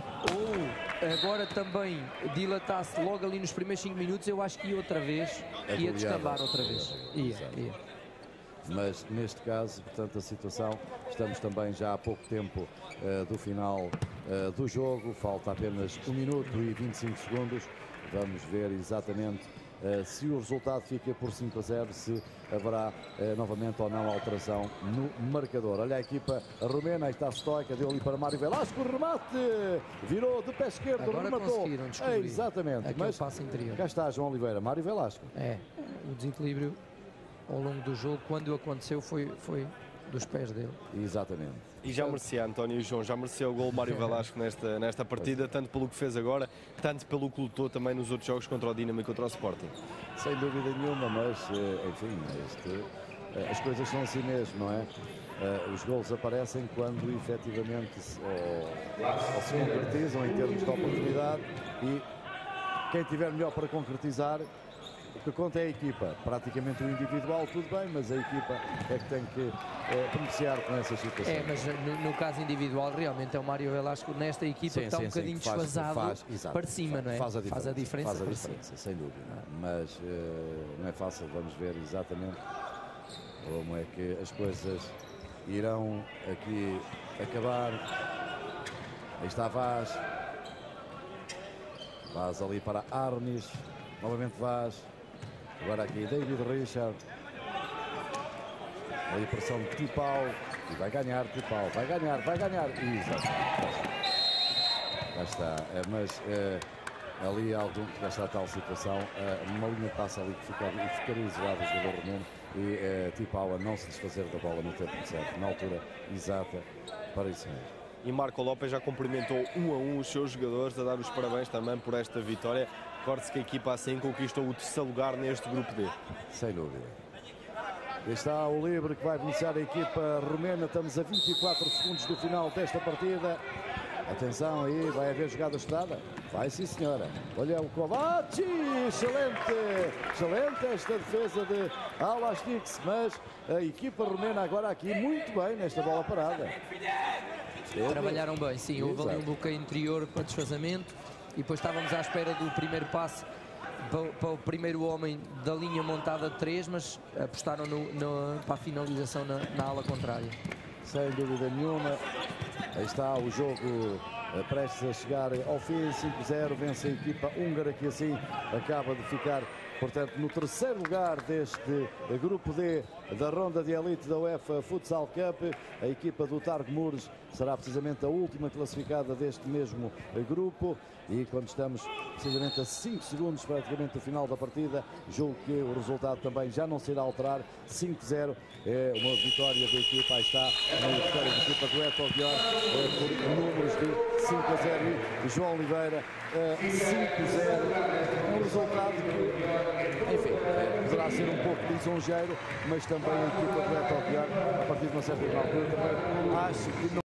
ou agora também dilatasse logo ali nos primeiros cinco minutos, eu acho que ia outra vez, é ia descambar outra vez. Ia, ia. Mas neste caso, portanto, a situação, estamos também já há pouco tempo uh, do final uh, do jogo, falta apenas um minuto e vinte e cinco segundos. Vamos ver exatamente uh, se o resultado fica por cinco a zero, se haverá uh, novamente ou não alteração no marcador. Olha a equipa romena, aí está a Stoica, deu ali para Mário Velasco, remate, virou de pé esquerdo, agora rematou. É, exatamente, mas passo interior. Cá está João Oliveira, Mário Velasco. É, o desequilíbrio ao longo do jogo, quando aconteceu, foi, foi dos pés dele. Exatamente. E já merecia, António e João, já merecia o gol Mário Velasco nesta, nesta partida, tanto pelo que fez agora, tanto pelo que lutou também nos outros jogos contra o Dinamo e contra o Sporting. Sem dúvida nenhuma, mas, enfim, este, as coisas são assim mesmo, não é? Os golos aparecem quando efetivamente se, ou, ou se concretizam em termos de oportunidade e quem tiver melhor para concretizar, o que conta é a equipa. Praticamente o individual, tudo bem, mas a equipa é que tem que é, beneficiar com essas situações. É, mas no, no caso individual, realmente é o Mário Velasco nesta equipa sim, que está sim, um bocadinho sim, desfasado faz, faz, para cima, não é? Faz a diferença, faz a diferença, faz a diferença sem dúvida. Ah. Mas uh, não é fácil, vamos ver exatamente como é que as coisas irão aqui acabar. Aí está Vaz. Vaz ali para Arnis. Novamente Vaz. Agora aqui David Richard. Ali pressão de Tipau. E vai ganhar Tipau. Vai ganhar, vai ganhar. Exato. Já está. É, mas é, ali algum, já está a tal situação. É, uma linha passa ali que fica, ficaria isolado o jogador romeno. e é, tipo Aula não se desfazer da bola no tempo certo, na altura exata para isso mesmo. E Marco Lopes já cumprimentou um a um os seus jogadores, a dar os parabéns também por esta vitória. Recorde-se que a equipa assim conquistou o terceiro lugar neste grupo D. Sem dúvida. E está o livre que vai beneficiar a equipa romena. Estamos a vinte e quatro segundos do final desta partida. Atenção aí, vai haver jogada estudada? Vai sim, senhora. Olha o Kovacic, excelente, excelente esta defesa de Alastix, mas a equipa romena agora aqui muito bem nesta bola parada. Trabalharam bem, sim, houve ali um bloqueio interior para desfazamento e depois estávamos à espera do primeiro passe para, para o primeiro homem da linha montada de três, mas apostaram no, no, para a finalização na, na ala contrária. Sem dúvida nenhuma. Aí está o jogo prestes a chegar ao fim, cinco a zero, vence a equipa húngara que assim acaba de ficar, portanto, no terceiro lugar deste grupo D da ronda de elite da UEFA Futsal Cup. A equipa do Targu Mures será precisamente a última classificada deste mesmo grupo. E quando estamos precisamente a cinco segundos praticamente do final da partida, julgo que o resultado também já não se irá alterar. cinco a zero é uma vitória da equipa. Aí está a vitória da equipa do Eto Guiar é, por números de cinco a zero. E João Oliveira cinco a zero. Um resultado que, enfim, é, poderá ser um pouco lisonjeiro, mas também a equipa do Eto Guiar, a partir de uma certa altura, também acho que não